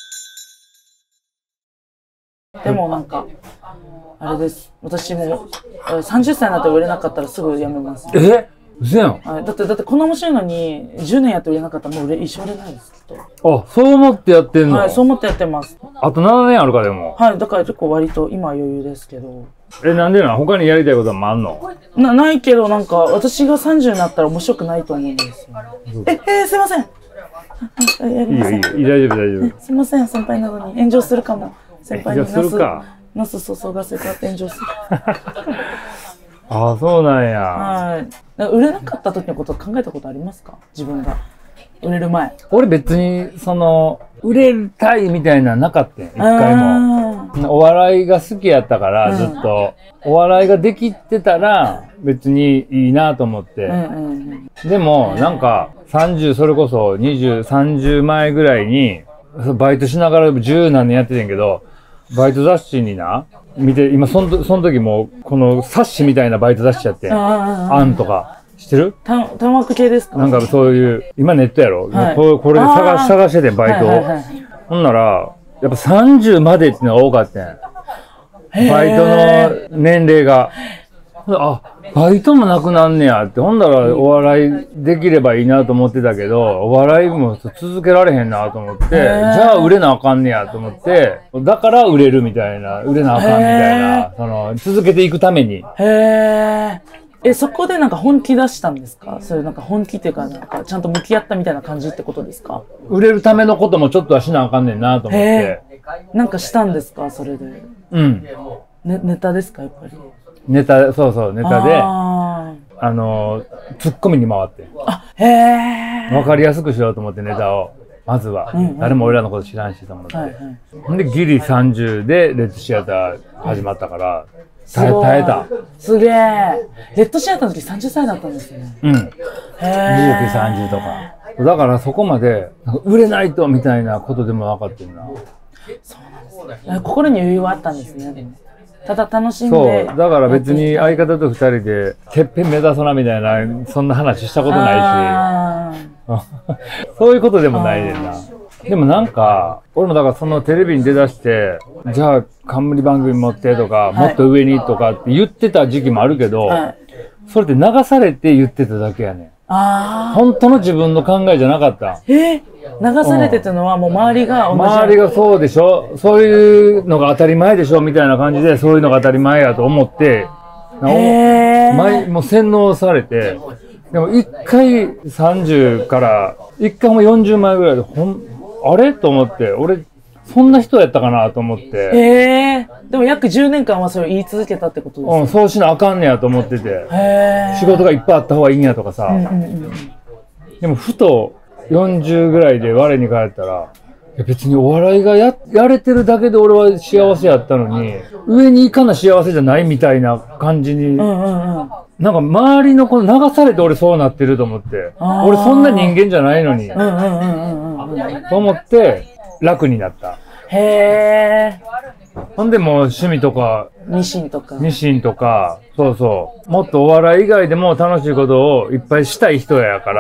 B: でもなんか、あれです。私も30歳になって売れなかったらすぐ辞めます。
A: え、うせやん。
B: はい、だってこんな面白いのに10年やって売れなかったらもう一生売れないですきっ
A: あ、そう思ってやってん
B: と。
A: の？
B: はい、そう思ってやってます。
A: あと7年あるか、でも。
B: はい、だから結構割と今は余裕ですけど。
A: なんでなん他にやりたいことはあんの？
B: ないけどなんか私が30になったら面白くないと思うんですよ。すいません。やりません。
A: いいよ、いいよ。大丈夫、大丈夫。
B: すいません、先輩なのに炎上するかも。先輩に
A: するか。
B: ナス注がせて炎上する。
A: ああ、そうなんや。
B: はい。売れなかった時のこと考えたことありますか？自分が売れる前。
A: 俺別に売れたいみたいなのなかったん、一回も。お笑いが好きやったからずっと、お笑いができてたら別にいいなと思って。でもなんか30、それこそ20、30前ぐらいにバイトしながら10何年やっててんけど、バイト雑誌にな、見て、今その時もこの冊子みたいなバイト雑誌やってん。アンとか。知ってる？
B: タマク系ですか？
A: なんかそういう、今ネットやろ、
B: はい、
A: これで探しててバイトを。ほんなら、やっぱ30までっていうのが多かったん。バイトの年齢が。あ、バイトもなくなんねやって。ほんならお笑いできればいいなと思ってたけど、お笑いも続けられへんなと思って、じゃあ売れなあかんねやと思って、だから売れるみたいな、売れなあかんみたいな、続けていくために。
B: そこでなんか本気出したんですか？それなんか本気っていうか、なんかちゃんと向き合ったみたいな感じってことですか？
A: 売れるためのこともちょっとはしなあかんねんなと思って。
B: なんかしたんですか？それで。
A: うん。
B: ネタですか？やっぱり。
A: ネタ、そうそう、ネタで、ツッコミに回って。わかりやすくしようと思ってネタを。まずは。誰も俺らのこと知らんしと思って。ほんで、ギリ30でレッドシアター始まったから、耐えた。
B: すげえ。レッドシアターの時30歳だったんですね。
A: うん。29、30とか。だからそこまで、売れないとみたいなことでもなかったんな。
B: そうなんですね。心に余裕はあったんですね。ただ楽しんで。
A: そう。だから別に相方と2人で、てっぺん目指そうなみたいな、そんな話したことないし。そういうことでもないねんな。でもなんか、俺もだからそのテレビに出だして、じゃあ冠番組持ってとか、もっと上にとかって言ってた時期もあるけど、それって流されて言ってただけやねん。本当の自分の考えじゃなかった。
B: 流されてたのはもう周りが同じ。
A: 周りがそうでしょ、そういうのが当たり前でしょみたいな感じで、そういうのが当たり前やと思って、もう洗脳されて、でも一回30から、一回も40前ぐらいで、あれと思って、俺、そんな人やったかなと思って。
B: でも約10年間はそれを言い続けたってことですか？
A: うん、そうしなあかんねやと思ってて。仕事がいっぱいあった方がいいんやとかさ。でもふと40ぐらいで我に返ったら、別にお笑いがやれてるだけで俺は幸せやったのに、上に行かな幸せじゃないみたいな感じに、なんか周りのこの流されて俺そうなってると思って、俺そんな人間じゃないのに、と思って楽になった。ほんでもう趣味とか、
B: ミシンと
A: か、そうそう。もっとお笑い以外でも楽しいことをいっぱいしたい人やから、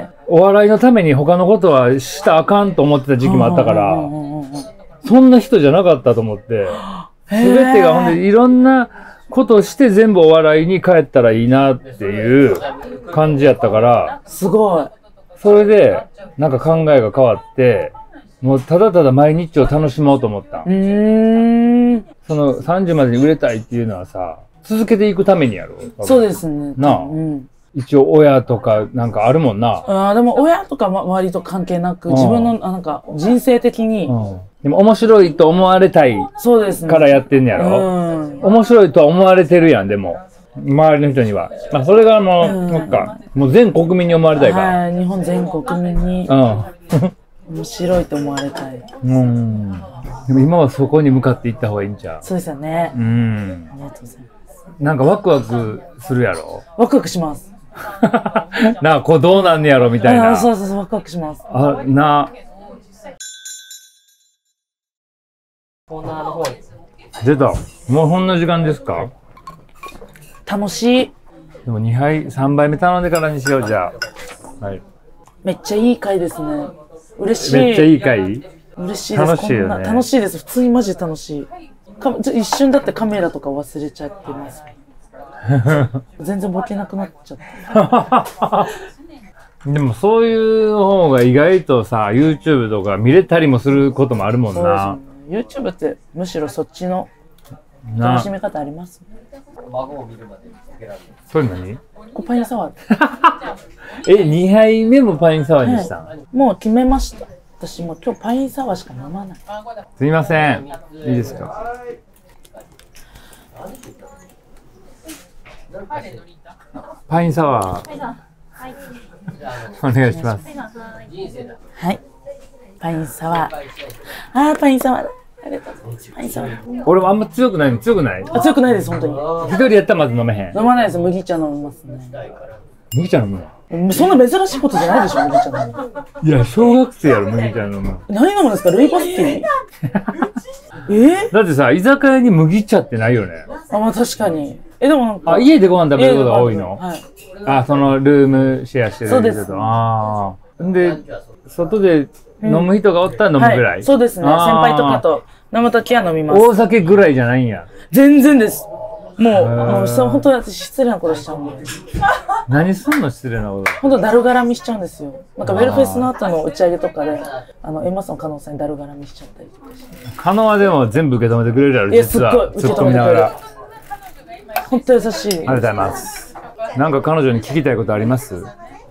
A: お笑いのために他のことはしたらあかんと思ってた時期もあったから、そんな人じゃなかったと思って、すべてがほんでいろんなことをして全部お笑いに帰ったらいいなっていう感じやったから、
B: すごい。
A: それでなんか考えが変わって、もうただただ毎日を楽しもうと思った。その30までに売れたいっていうのはさ、続けていくためにやろ。
B: そうですね。
A: なあ、一応親とかなんかあるもんな。
B: でも親とか周りと関係なく、自分のなんか人生的に。
A: でも面白いと思われたいからやってんねやろ。面白いとは思われてるやん、でも。周りの人には。まあそれがもう全国民に思われたいから。
B: 日本全国民に。面白いと思われたい。
A: でも今はそこに向かっていった方がいいんちゃう？
B: そうですよね。ありがとうございます。
A: なんかワクワクするやろ？
B: ワクワクします。
A: なあ、こうどうなんねやろみたいな。
B: そうそうそう、ワクワクします。
A: あ、な。
C: コーナーの方に。
A: 出た。もうこんな時間ですか？
B: 楽しい。
A: でも2杯、3杯目頼んでからにしよう、じゃあ。はい。
B: めっちゃいい回ですね。嬉しい。
A: めっちゃいい回？
B: 嬉しいです。
A: 楽しいよね。
B: 楽しいです。普通にマジで楽しい。一瞬だってカメラとか忘れちゃってます。全然ボケなくなっちゃった。
A: でもそういう方が意外とさ、YouTube とか見れたりもすることもあるもんな。
B: YouTube ってむしろそっちの楽しみ方あります。
C: 孫を見るまでつけられる。
A: それ何？
B: パインサワー。
A: 2杯目もパインサワーにしたん？
B: もう決めました。私も今日パインサワーしか飲まない。
A: すみません。いいですか？パインサワー。お願いします。
B: はい。パインサワー。パインサワー。ありがとうございます。パインサワー。
A: 俺もあんま強くないの？強くない？
B: 強くないです、本当に。
A: 一人やったらまず飲めへん。
B: 飲まないです、麦茶飲みますね。
A: 麦茶飲む
B: の？そんな珍しいことじゃないでしょ、麦茶飲む。
A: いや、小学生やろ、麦茶飲む。
B: 何飲むんですか？ルイボスティー？
A: だってさ、居酒屋に麦茶ってないよね。
B: まあ確かに。でもなんか。
A: 家でご飯食べることが多いの？
B: はい。
A: そのルームシェアしてる
B: そうです。
A: ああ。で、外で飲む人がおったら飲むぐらい？
B: そうですね。先輩とかと飲むときは飲みます。
A: 大酒ぐらいじゃないんや。
B: 全然です。もう本当に私失礼なことしちゃうんで。
A: 何すんの失礼なこと？
B: 本当だるがらみしちゃうんですよ。なんかウェルフェスの後の打ち上げとかで、エマスの加納さんにだるがらみしちゃったりとかして。
A: 加納はでも全部受け止めてくれるやろ、実は。
B: すっごい受け止めてくれる。本当優しい。あり
A: がとうございます。なんか彼女に聞きたいことあります？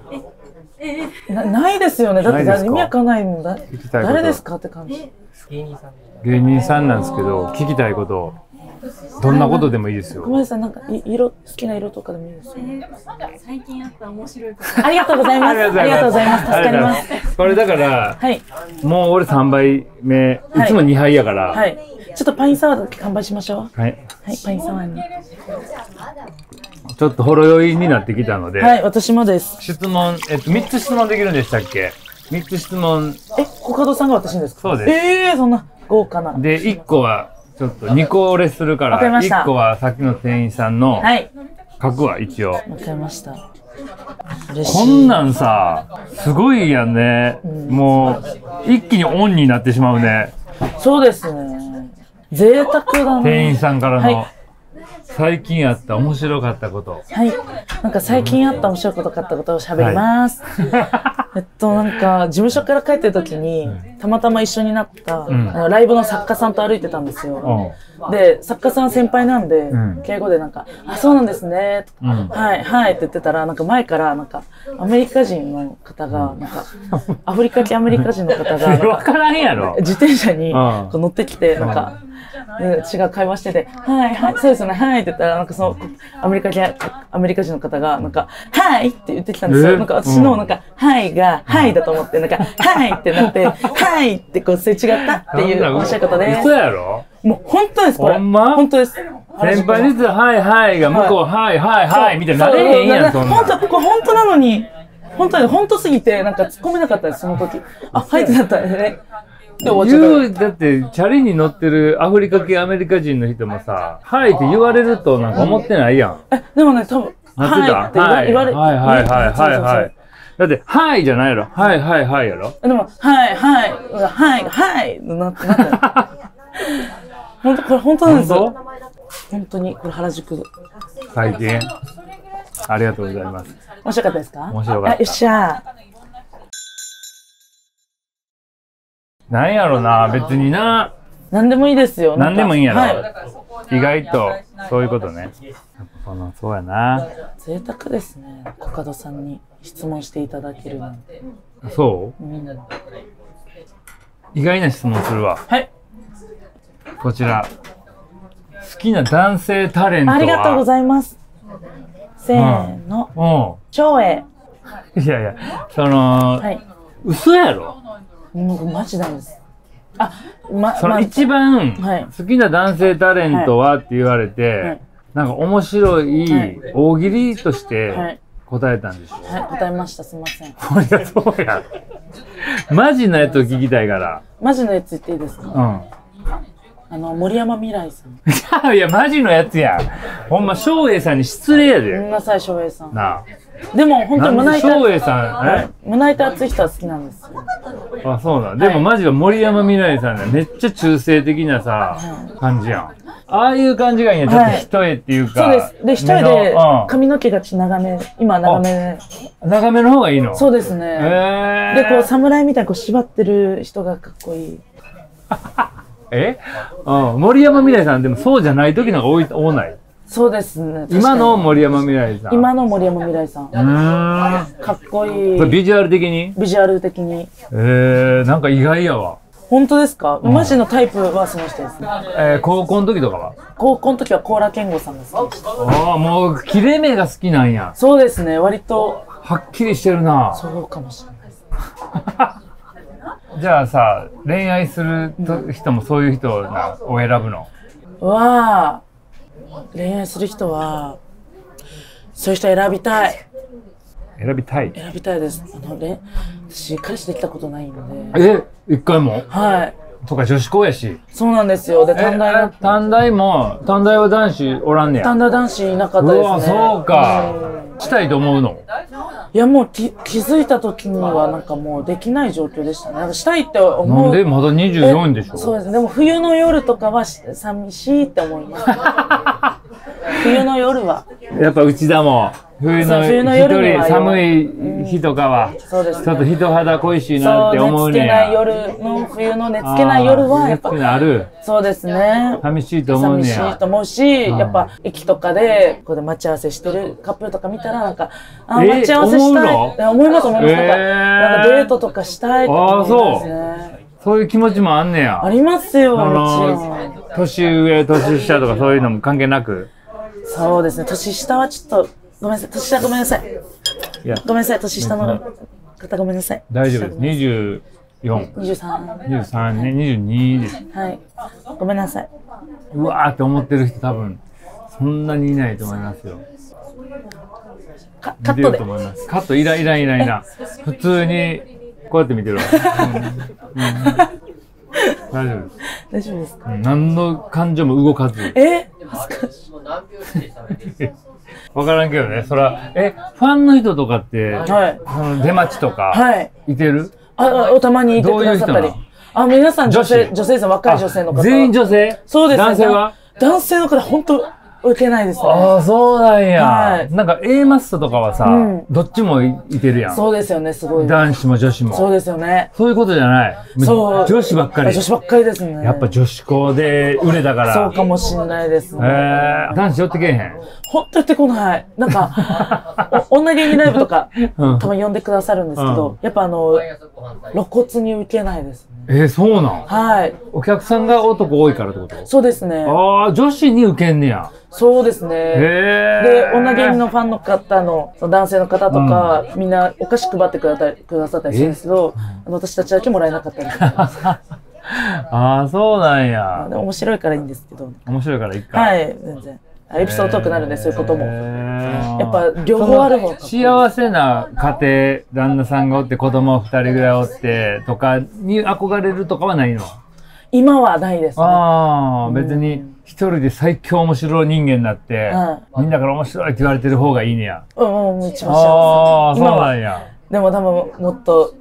B: ないですよね。だって意味わかんないもんだ。誰ですかって感じ。
A: 芸人さんなんですけど、聞きたいこと。どんなことでもいいですよ。
B: ごめんなさい、なんか好きな色とかでもいいですよ。
D: 最近あった面白いこと。
B: ありがとうございます。ありがとうございます。助かります。
A: これだから、もう俺3杯目、いつも2杯やから。
B: はい。ちょっとパインサワーだけ乾杯しましょう。はい。はい、パインサワーに。
A: ちょっとほろ酔いになってきたので。
B: はい、私もです。
A: 質問、3つ質問できるんでしたっけ？3つ質問。
B: コカドさんが私にですか？
A: そうです。
B: そんな豪華な。
A: で、1個は、ちょっと2個俺するから、1個はさっきの店員さんの、書くわ、一応。
B: わかりました。
A: こんなんさ、すごいやんね。もう、一気にオンになってしまうね。
B: そうですね。贅沢だね。
A: 店員さんからの。最近あった面白かったこと。
B: はい。なんか最近あった面白かったことを喋ります。なんか事務所から帰ってる時にたまたま一緒になったライブの作家さんと歩いてたんですよ。で、作家さん先輩なんで敬語でなんか「あ、そうなんですね」とか「はいはい」って言ってたら、なんか前からなんかアメリカ人の方がなんかアフリカ系アメリカ人の方が
A: 分からんやろ。
B: 自転車に乗ってきてなんか。違う会話してて、はいはい、そうですよね、はいって言ったら、なんかそのアメリカ人の方が、なんか、はいって言ってきたんですよ。なんか私の、なんか、はいが、はいだと思って、なんか、はいってなって、はいってこう、すれ違ったっていう面白いことで。
A: 嘘やろ？
B: もう本当です、これ。
A: ほんま？
B: 本当です。
A: 先輩に言ってた、はいはいが、向こう、はいはいはいみたいな、なれへんやん、そんな。
B: 本当、これ本当なのに、本当すぎて、なんか突っ込めなかったです、その時。あ、はいってなったらね。
A: だってチャリに乗ってるアフリカ系アメリカ人の人もさ、はいって言われるとなんか思ってないやん。
B: でもね、多分、はいって言われる。
A: はいはいはいはいはい。だって、はいじゃないやろ。はいはいはいやろ。
B: でも、はいはいはいはいなって本当、これ本当なんですよ。本当に、これ原宿。
A: 最近。ありがとうございます。
B: 面白かったですか？
A: 面白かった。
B: よっしゃー。
A: なんやろな、別にな。
B: 何でもいいですよ。
A: 何でもいいんやろ。意外と、そういうことね。そうやな。
B: 贅沢ですね。コカドさんに質問していただけるなんて。
A: そう？意外な質問するわ。
B: はい。
A: こちら。好きな男性タレントは？
B: ありがとうございます。せーの。長英。
A: いやいや、嘘やろ？
B: マジなんです。
A: その一番好きな男性タレントはって言われて、なんか面白い大喜利として答えたんでしょ。
B: はい、答えました。すみません。
A: いや、そうや。マジのやつを聞きたいから。
B: マジのやつ言っていいですか？森山未来さん。
A: いや、マジのやつや。ほんま、翔英さんに失礼やで。
B: ごめんなさい、翔英さん。
A: なあ。
B: でも、本当に胸
A: 翔英さ
B: ん、胸板熱い人は好きなんですよ。
A: あ、そうなん。でも、マジは森山未来さんね、めっちゃ中性的なさ、感じやん。ああいう感じがいいね。ちょっと一重っていうか。
B: そうです。で、一重で、髪の毛が長め、今長め。
A: 長めの方がいいの？
B: そうですね。で、こう、侍みたいにこう縛ってる人がかっこいい。
A: 森山未来さんでもそうじゃない時の方が多ない？
B: そうですね。
A: 今の森山未来さん。
B: 今の森山未来さん。かっこいい。
A: これビジュアル的に？
B: ビジュアル的に。
A: なんか意外やわ。
B: 本当ですか？マジのタイプはその人ですね。
A: 高校の時とかは？
B: 高校の時は高良健吾さんが好きでした。
A: ああ、もう切れ目が好きなんや。
B: そうですね、割と。
A: はっきりしてるな。
B: そうかもしれないです。
A: じゃあさ、恋愛する人もそういう人を選ぶの？
B: 恋愛する人は、そういう人選びたい。
A: 選びたい？
B: 選びたいです。私、彼氏できたことないんで。
A: 一回も？
B: はい。
A: とか女子校やし。
B: そうなんですよ。で、短大
A: は男子おらんねや。
B: 短大男子いなかったですね。
A: うわ、そうか。したいと思うの？
B: いや、もう気づいた時にはなんかもうできない状況でしたね。なんかしたいって思う。
A: なんでまだ24でしょ？
B: そうです。でも冬の夜とかは寂しいって思います。冬の夜は。
A: やっぱうちだもん。冬の夜は寒い日とかは、ちょっと人肌恋しいなって思うねや。
B: 冬の寝つけない夜はやっぱそうですね。
A: 寂しいと思うねや。
B: 寂しいと思うし、やっぱ駅とかでここで待ち合わせしてるカップルとか見たらなんか待ち合わせしたい。思います。なんかデートとかしたいと思いますね。
A: そういう気持ちもあんねや。
B: ありますよ。もちろん。
A: 年上年下とかそういうのも関係なく。
B: そうですね。年下はちょっとごめんなさい。年下ごめんなさい。ごめんなさい。年下の方ごめんなさい。
A: 大丈夫です。24、23ね、22です。
B: はい。ごめんなさい。
A: うわーって思ってる人多分そんなにいないと思いますよ。
B: カットで。
A: カットいらん。普通にこうやって見てるわ。大丈夫です。
B: 大丈夫ですか？
A: 何の感情も動かず。
B: 恥ずかしい。
A: わからんけどね。そら、ファンの人とかって、出待ちとか、いてる？
B: たまにいてくださったり。皆さん女性です。若い女性の方。
A: 全員女性？
B: そうです。
A: 男性は？
B: 男性の方、本当受けないですね。
A: ああ、そうなんや。なんか A マッソとかはさ、どっちもいてるやん。
B: そうですよね、すごい。
A: 男子も女子も。
B: そうですよね。
A: そういうことじゃない。
B: そう。
A: 女子ばっかり。
B: 女子ばっかりですね。
A: やっぱ女子校で売れたから。
B: そうかもしれないですね。
A: 男子寄ってけえへん。
B: ほんと寄ってこない。なんか、女芸人ライブとか、たまに呼んでくださるんですけど、やっぱ露骨に受けないですね。
A: そうなん？
B: はい。
A: お客さんが男多いからってこと？
B: そうですね。
A: ああ、女子に受けんねや。
B: そうですね。で、女芸人のファンの方の、男性の方とか、みんなお菓子配ってくださったりするんですけど、私たちだけもらえなかったりとか。
A: ああ、そうなんや。
B: でも面白いからいいんですけど。
A: 面白いからいいか。
B: はい、全然。エピソードトークになるんで、そういうことも。やっぱ、両方ある方が。
A: 幸せな家庭、旦那さんがおって、子供2人ぐらいおって、とかに憧れるとかはないの？
B: 今はないですね。
A: ああ、別に一人で最強面白い人間になって、みんなから面白いって言われてる方がいいねや。
B: 一番幸せ。
A: ああ、そうなんや。
B: でも多分もっと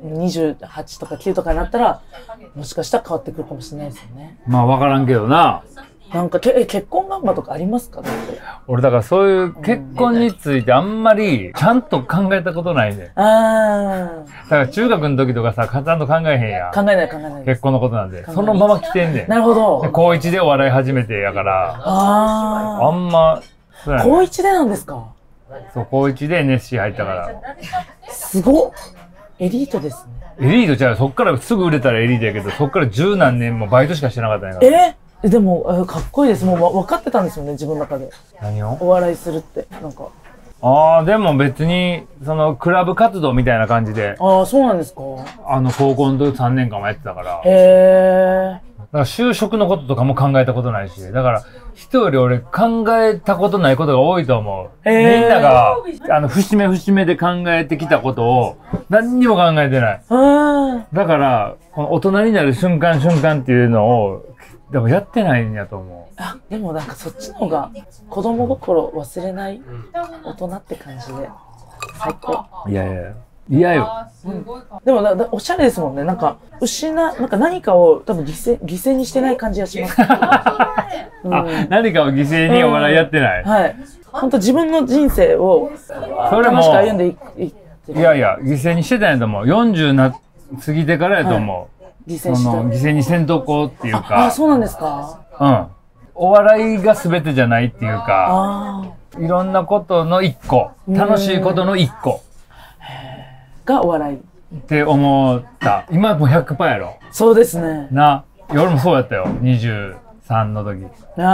B: 28とか9とかになったら、もしかしたら変わってくるかもしれないですよね。
A: まあ分からんけどな。
B: なんか結婚願望とかありますか？
A: 俺だからそういう結婚についてあんまりちゃんと考えたことないね。だから中学の時とかさ、ちゃんと考えへんやん。
B: 考えない。
A: 結婚のことなんで。そのまま来てんねん。
B: なるほど。
A: 高1でお笑い始めてやから、あんま、
B: 高1でなんですか？
A: そう、高1でNSC 入ったから。
B: すごっ。エリートですね。
A: エリートじゃあそっからすぐ売れたらエリートやけど、そっから十何年もバイトしかしてなかったんやから。
B: でも、かっこいいです。もう分かってたんですよね、自分の中で。
A: 何を？
B: お笑いするって。なんか。
A: ああ、でも別に、その、クラブ活動みたいな感じで、
B: ああ、そうなんですか。
A: 高校の時3年間もやってたから、
B: へえ。
A: だから就職のこととかも考えたことないし、だから、人より俺考えたことないことが多いと思う。みんなが、節目節目で考えてきたことを、何にも考えてない。だから、この大人になる瞬間瞬間っていうのを、でもやってないんやと思う。
B: あ、でもなんかそっちの方が子供心忘れない大人って感じで最高。
A: いやいや、嫌よ。
B: でもおしゃれですもんね。なんかなんか何かを多分犠牲にしてない感じがします。
A: あ、何かを犠牲にお笑いやってない。
B: はい。本当自分の人生を
A: それも
B: 楽しく歩んでいってる。
A: いやいや、犠牲にしてたんやと思う。40過ぎてからやと思う。
B: 犠牲した。
A: 犠牲にせんとこっていうか。
B: あ、そうなんですか。
A: うん。お笑いが全てじゃないっていうか、いろんなことの一個、楽しいことの一個。
B: がお笑い。
A: って思った。今もう 100% やろ。
B: そうですね。
A: 俺もそうやったよ。23の時。ち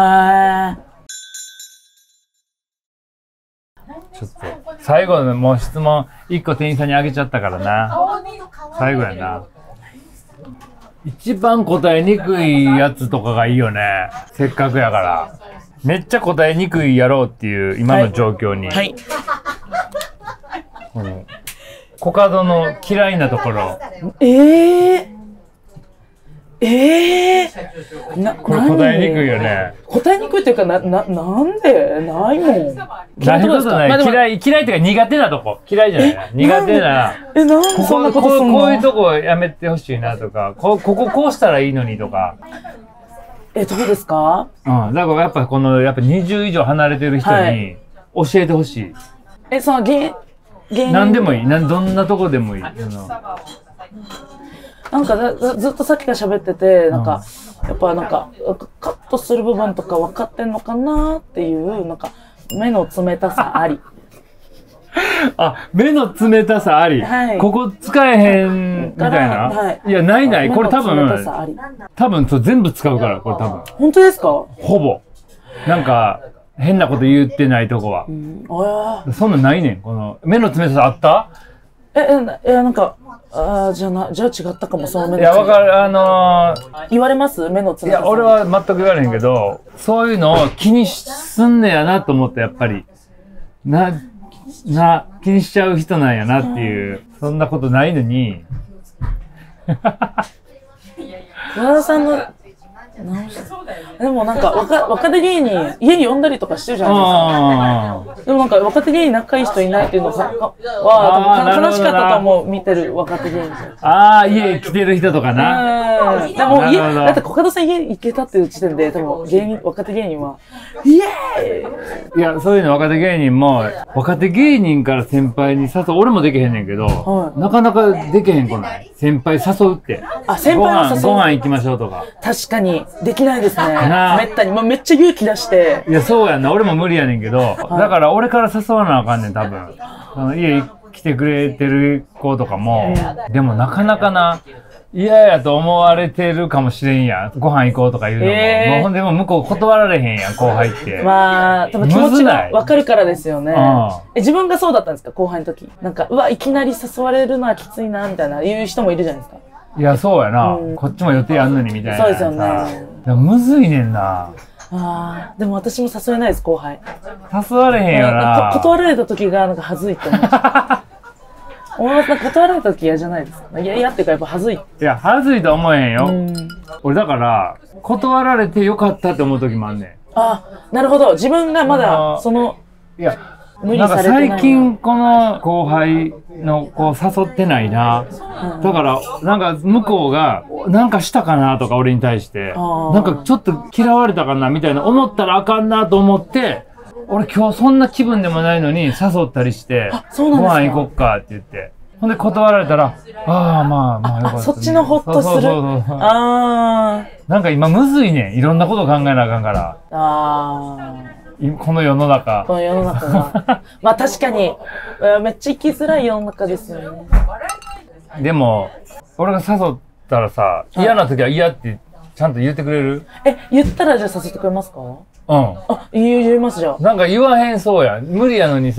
A: ょっと、最後のもう質問1個店員さんにあげちゃったからな。最後やな。一番答えにくいやつとかがいいよね。せっかくやから。めっちゃ答えにくいやろうっていう今の状況に。はい。コカドの嫌いなところ。これ答えにくいよね。
B: 答えにくいっていうか、なんでないもん。
A: 何ことない。嫌いっていうか苦手なとこ。嫌いじゃない。苦手な。こういうとこやめてほしいなとか、こうしたらいいのにとか。
B: どうですか？
A: うん。だからやっぱ20以上離れてる人に教えてほしい。
B: その芸人。
A: 何でもいい。どんなとこでもいい。
B: なんかずっとさっきから喋ってて、なんか、やっぱなんか、カットする部分とか分かってんのかなっていう、なんか、目の冷たさあり。
A: あ、目の冷たさあり。はい、ここ使えへん、みたいな。はい、いや、ない。これ多分全部使うから、これ多分。
B: 本当ですか？
A: ほぼ。なんか、変なこと言ってないとこは。そんなんないねん。この、目の冷たさあった？
B: なんか、じゃあ違ったかも、その目の冷たさ。
A: いや、わかる。
B: 言われます？目の冷たさ。
A: いや、俺は全く言われへんけど、そういうのを気にすんねやなと思って、やっぱり。気にしちゃう人なんやなっていう、そんなことないのに。
B: 和田さんの、でもなんか若手芸人家に呼んだりとかしてるじゃないですか。でもなんか若手芸人仲いい人いないっていうのは悲しかったと思う。見てる若手芸人。
A: 家来てる人とかな。
B: でもだってコカドさん家行けたっていう時点で多分若手芸人はイエーイ。
A: いや、そういうの若手芸人も若手芸人から先輩に俺もできへんねんけど、なかなかできへんこない先輩誘うって。
B: 先輩を誘う。
A: ご飯行きましょうとか。
B: 確かにできないですね。めったにめっちゃ勇気出して。
A: いや、そうやんな。俺も無理やねんけど、だから俺から誘わなあかんねん、多分。家来てくれてる子とかも、でもなかなかな、嫌やと思われてるかもしれんやん。ご飯行こうとか言うのも。もうほんでも向こう断られへんやん、後輩って。
B: 多分気持ちがわかるからですよね。自分がそうだったんですか、後輩の時。なんか、いきなり誘われるのはきついな、みたいな、言う人もいるじゃないですか。
A: いや、そうやな。こっちも予定あんのに、みたいな。
B: そうですよね。
A: でもむずいねんな。
B: でも私も誘えないです、後輩。
A: 誘われへんよな。
B: 断られた時がなんか恥ずいって思う。断られた時嫌じゃないですか。嫌っていうかやっぱ恥ずい。い
A: や、恥ずいと思えへんよ。俺だから、断られてよかったって思う時もあんねん。
B: なるほど。自分がまだ、
A: いや、なんか最近この後輩の子誘ってないな。だから、なんか向こうが、なんかしたかなとか俺に対して、なんかちょっと嫌われたかなみたいな思ったらあかんなと思って、俺今日そんな気分でもないのに誘ったりして、ご飯行こっかって言って。ほんで断られたら、まあよかった。
B: そっちのホッとする。
A: なんか今むずいねん。いろんなこと考えなあかんから。この世の中。
B: この世の中が。まあ確かに、めっちゃ生きづらい世の中ですよね。
A: でも、俺が誘ったらさ、嫌な時は嫌ってちゃんと言ってくれる？
B: 言ったらじゃあ誘ってくれますか？
A: 言い
B: ますじゃあ。
A: なんか言わへんそうや。無理やのにさ、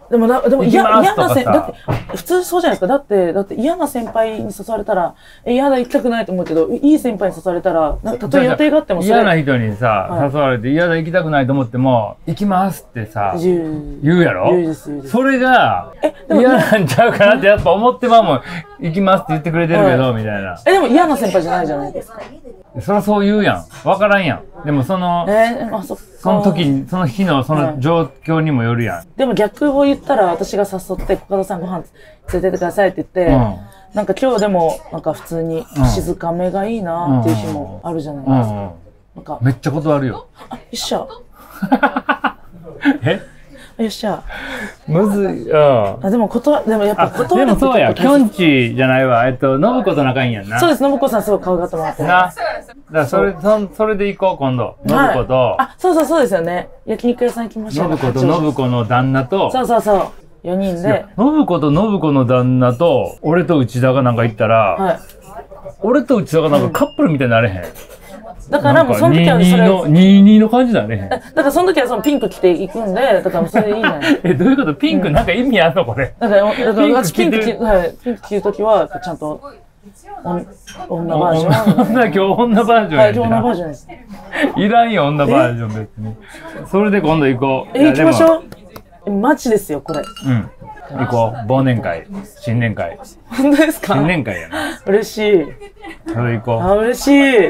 B: でも
A: 行き
B: 嫌
A: ますとかさ
B: なだって普通そうじゃないですか。だって嫌な先輩に誘われたら嫌だ行きたくないと思うけど、いい先輩に誘われたらたとえ予定があってもそれ
A: 嫌な人にさ、
B: はい
A: 誘われて嫌だ行きたくないと思っても行きますってさ
B: 言
A: 言うやろ。
B: 言うです言うです。
A: それが
B: でも
A: 嫌なんちゃうかなってやっぱ思ってまうもん。行きますって言ってくれてるけど、みたいな。
B: でも嫌な先輩じゃないじゃないですか。
A: そりゃそう言うやん。わからんやん。でもその時に、その日のその状況にもよるやん。
B: でも逆を言ったら私が誘ってコカドさんご飯連れてってくださいって言って、なんか今日でもなんか普通に静かめがいいなっていう日もあるじゃないですか。なんか
A: めっちゃ断るよ。
B: よっしゃ。
A: え
B: よっしゃ。
A: むずい。
B: でもやっぱ断る
A: でもそうや、きょんちじゃないわ。信子と仲いいんやんな。
B: そうです、信子さんすごい可愛がってもらって
A: な。だからそれで行こう、今度。信子と。
B: そうですよね。焼肉屋さん行きましょう。
A: 信子と信子の旦那と。
B: そう。4人で。
A: 信子と信子の旦那と、俺と内田がなんか行ったら、俺と内田がなんかカップルみたいになれへん。
B: だからもうその時は
A: 22の感じだね。
B: だからその時はそのピンク着ていくんで、だからそれでいいじゃない。
A: どういうことピンクなんか意味あんのこれ。
B: だから私ピンク着る時はちゃんと女バージョン。
A: 今日女バージョン
B: はい、今日女バージョンです。
A: いらんよ、女バージョン別に。それで今度行こう。
B: 行きましょう。マジですよ、これ。
A: 行こう。忘年会。新年会。
B: 本当ですか？
A: 新年会やな。
B: 嬉しい。
A: それ行こう。
B: 嬉しい。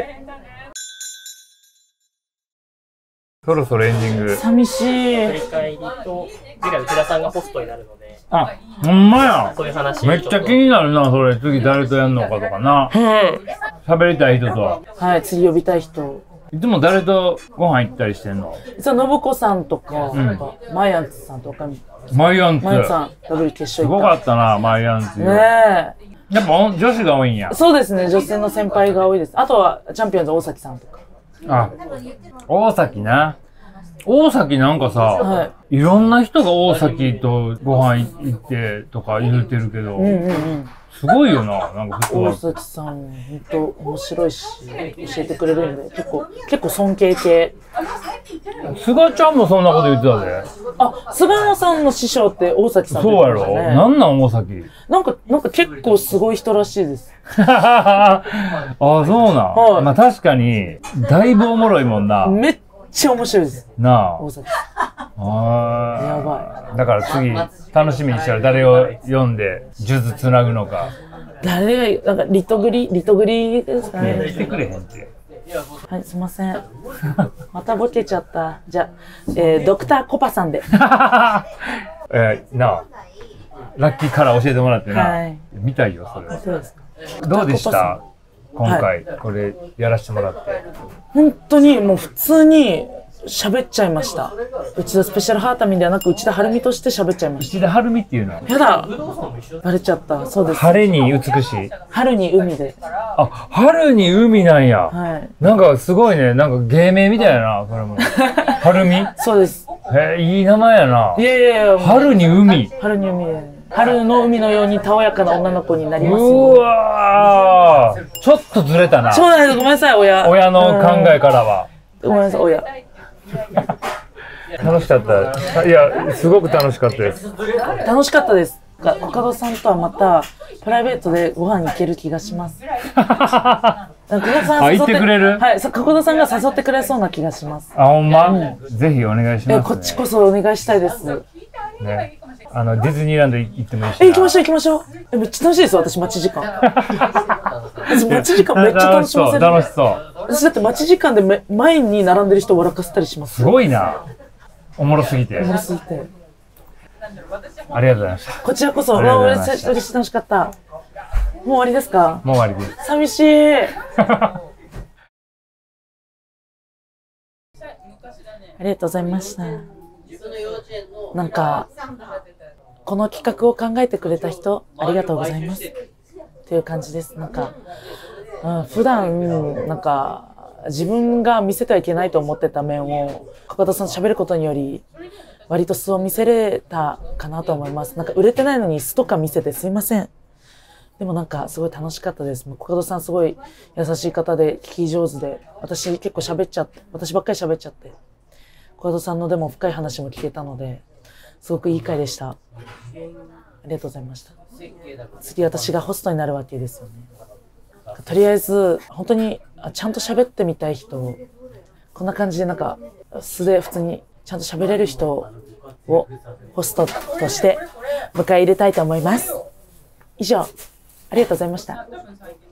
A: そろそろエンディング。
B: 寂しい。
C: 振り返りと、次回内田さんがホストになるので。
A: ほんまや。
C: そういう話。
A: めっちゃ気になるな、それ。次誰とやんのかとかな。喋りたい人と。
B: はい、次呼びたい人。
A: いつも誰とご飯行ったりしてんの？
B: 信子さんとか、マイアンツさんとか。
A: マイアンツ。
B: マイアンツさん、ダブル決勝
A: すごかったな、マイアンツ。
B: ねえ。
A: やっぱ女子が多いんや。
B: そうですね、女性の先輩が多いです。あとはチャンピオンズ大崎さんとか。
A: 大崎な。大崎なんかさ、いろんな人が大崎とご飯行ってとか言うてるけど、すごいよな、なんか
B: 大崎さん、ほんと面白いし、教えてくれるんで、結構尊敬系。
A: 菅ちゃんもそんなこと言ってたで。
B: 菅野さんの師匠って大崎さんって
A: そうやろ？なんなん大崎？
B: なんか結構すごい人らしいです。
A: そうなん。まあ確かに、だいぶおもろいもんな。
B: めっちゃ面白いです。
A: なあ。
B: 大崎。
A: や
B: ば
A: い。だから次、楽しみにしたら誰を読んで、数珠つなぐのか。
B: 誰が、なんかリトグリですかね。
A: 来てくれへんって。
B: はい、すいません。またボケちゃった。じゃあ、ドクターコパさんで。
A: なあ、ラッキーカラー教えてもらってな。見たいよ、それは。どうでした今回、これやらせてもらって。
B: 本当にもう普通に喋っちゃいました。内田スペシャルハータミンではなく内田晴美として喋っちゃいました。
A: 内田晴美っていうのは
B: やだバレちゃった。そうです。
A: 晴れに美しい。
B: 春に海で。
A: 春に海なんや。なんかすごいね。なんか芸名みたいな、これも。晴美
B: そうです。
A: いい名前やな。
B: いや。
A: 春に海。
B: 春に海で。春の海のようにたおやかな女の子になりますよ。
A: うわー。ちょっとずれたな。
B: そうなんです。ごめんなさい、親。
A: 親の考えからは。
B: ごめんなさい、親。
A: 楽しかった。いや、すごく楽しかったです。
B: 楽しかったです。コカドさんとはまたプライベートでご飯に行ける気がします。
A: 行ってくれる？
B: はい、コカドさんが誘ってくれそうな気がします。
A: ほんま？ぜひお願いします。
B: こっちこそお願いしたいです。
A: ね。ディズニーランド行ってもいいし。
B: 行きましょう行きましょう。めっちゃ楽しいですよ、私待ち時間。待ち時間めっちゃ楽しませる。
A: 楽しそう。
B: 私だって待ち時間で前に並んでる人を笑かせたりします。
A: すごいな。おもろすぎて。
B: おもろすぎて。
A: ありがとうございました。
B: こちらこそ、嬉しい、楽しかった。もう終わりですか？
A: もう終わりです。
B: 寂しい。ありがとうございました。なんか、この企画を考えてくれた人、ありがとうございます。っていう感じです。なんか、普段、なんか、自分が見せてはいけないと思ってた面を、コカドさんと喋ることにより、割と素を見せれたかなと思います。なんか売れてないのに素とか見せてすいません。でもなんかすごい楽しかったです。コカドさんすごい優しい方で聞き上手で、私結構喋っちゃって、私ばっかり喋っちゃって、コカドさんのでも深い話も聞けたので、 すごくいい回でした。ありがとうございました。次私がホストになるわけですよね。とりあえず本当にちゃんと喋ってみたい人、こんな感じでなんか素で普通にちゃんと喋れる人をホストとして迎え入れたいと思います。以上、ありがとうございました。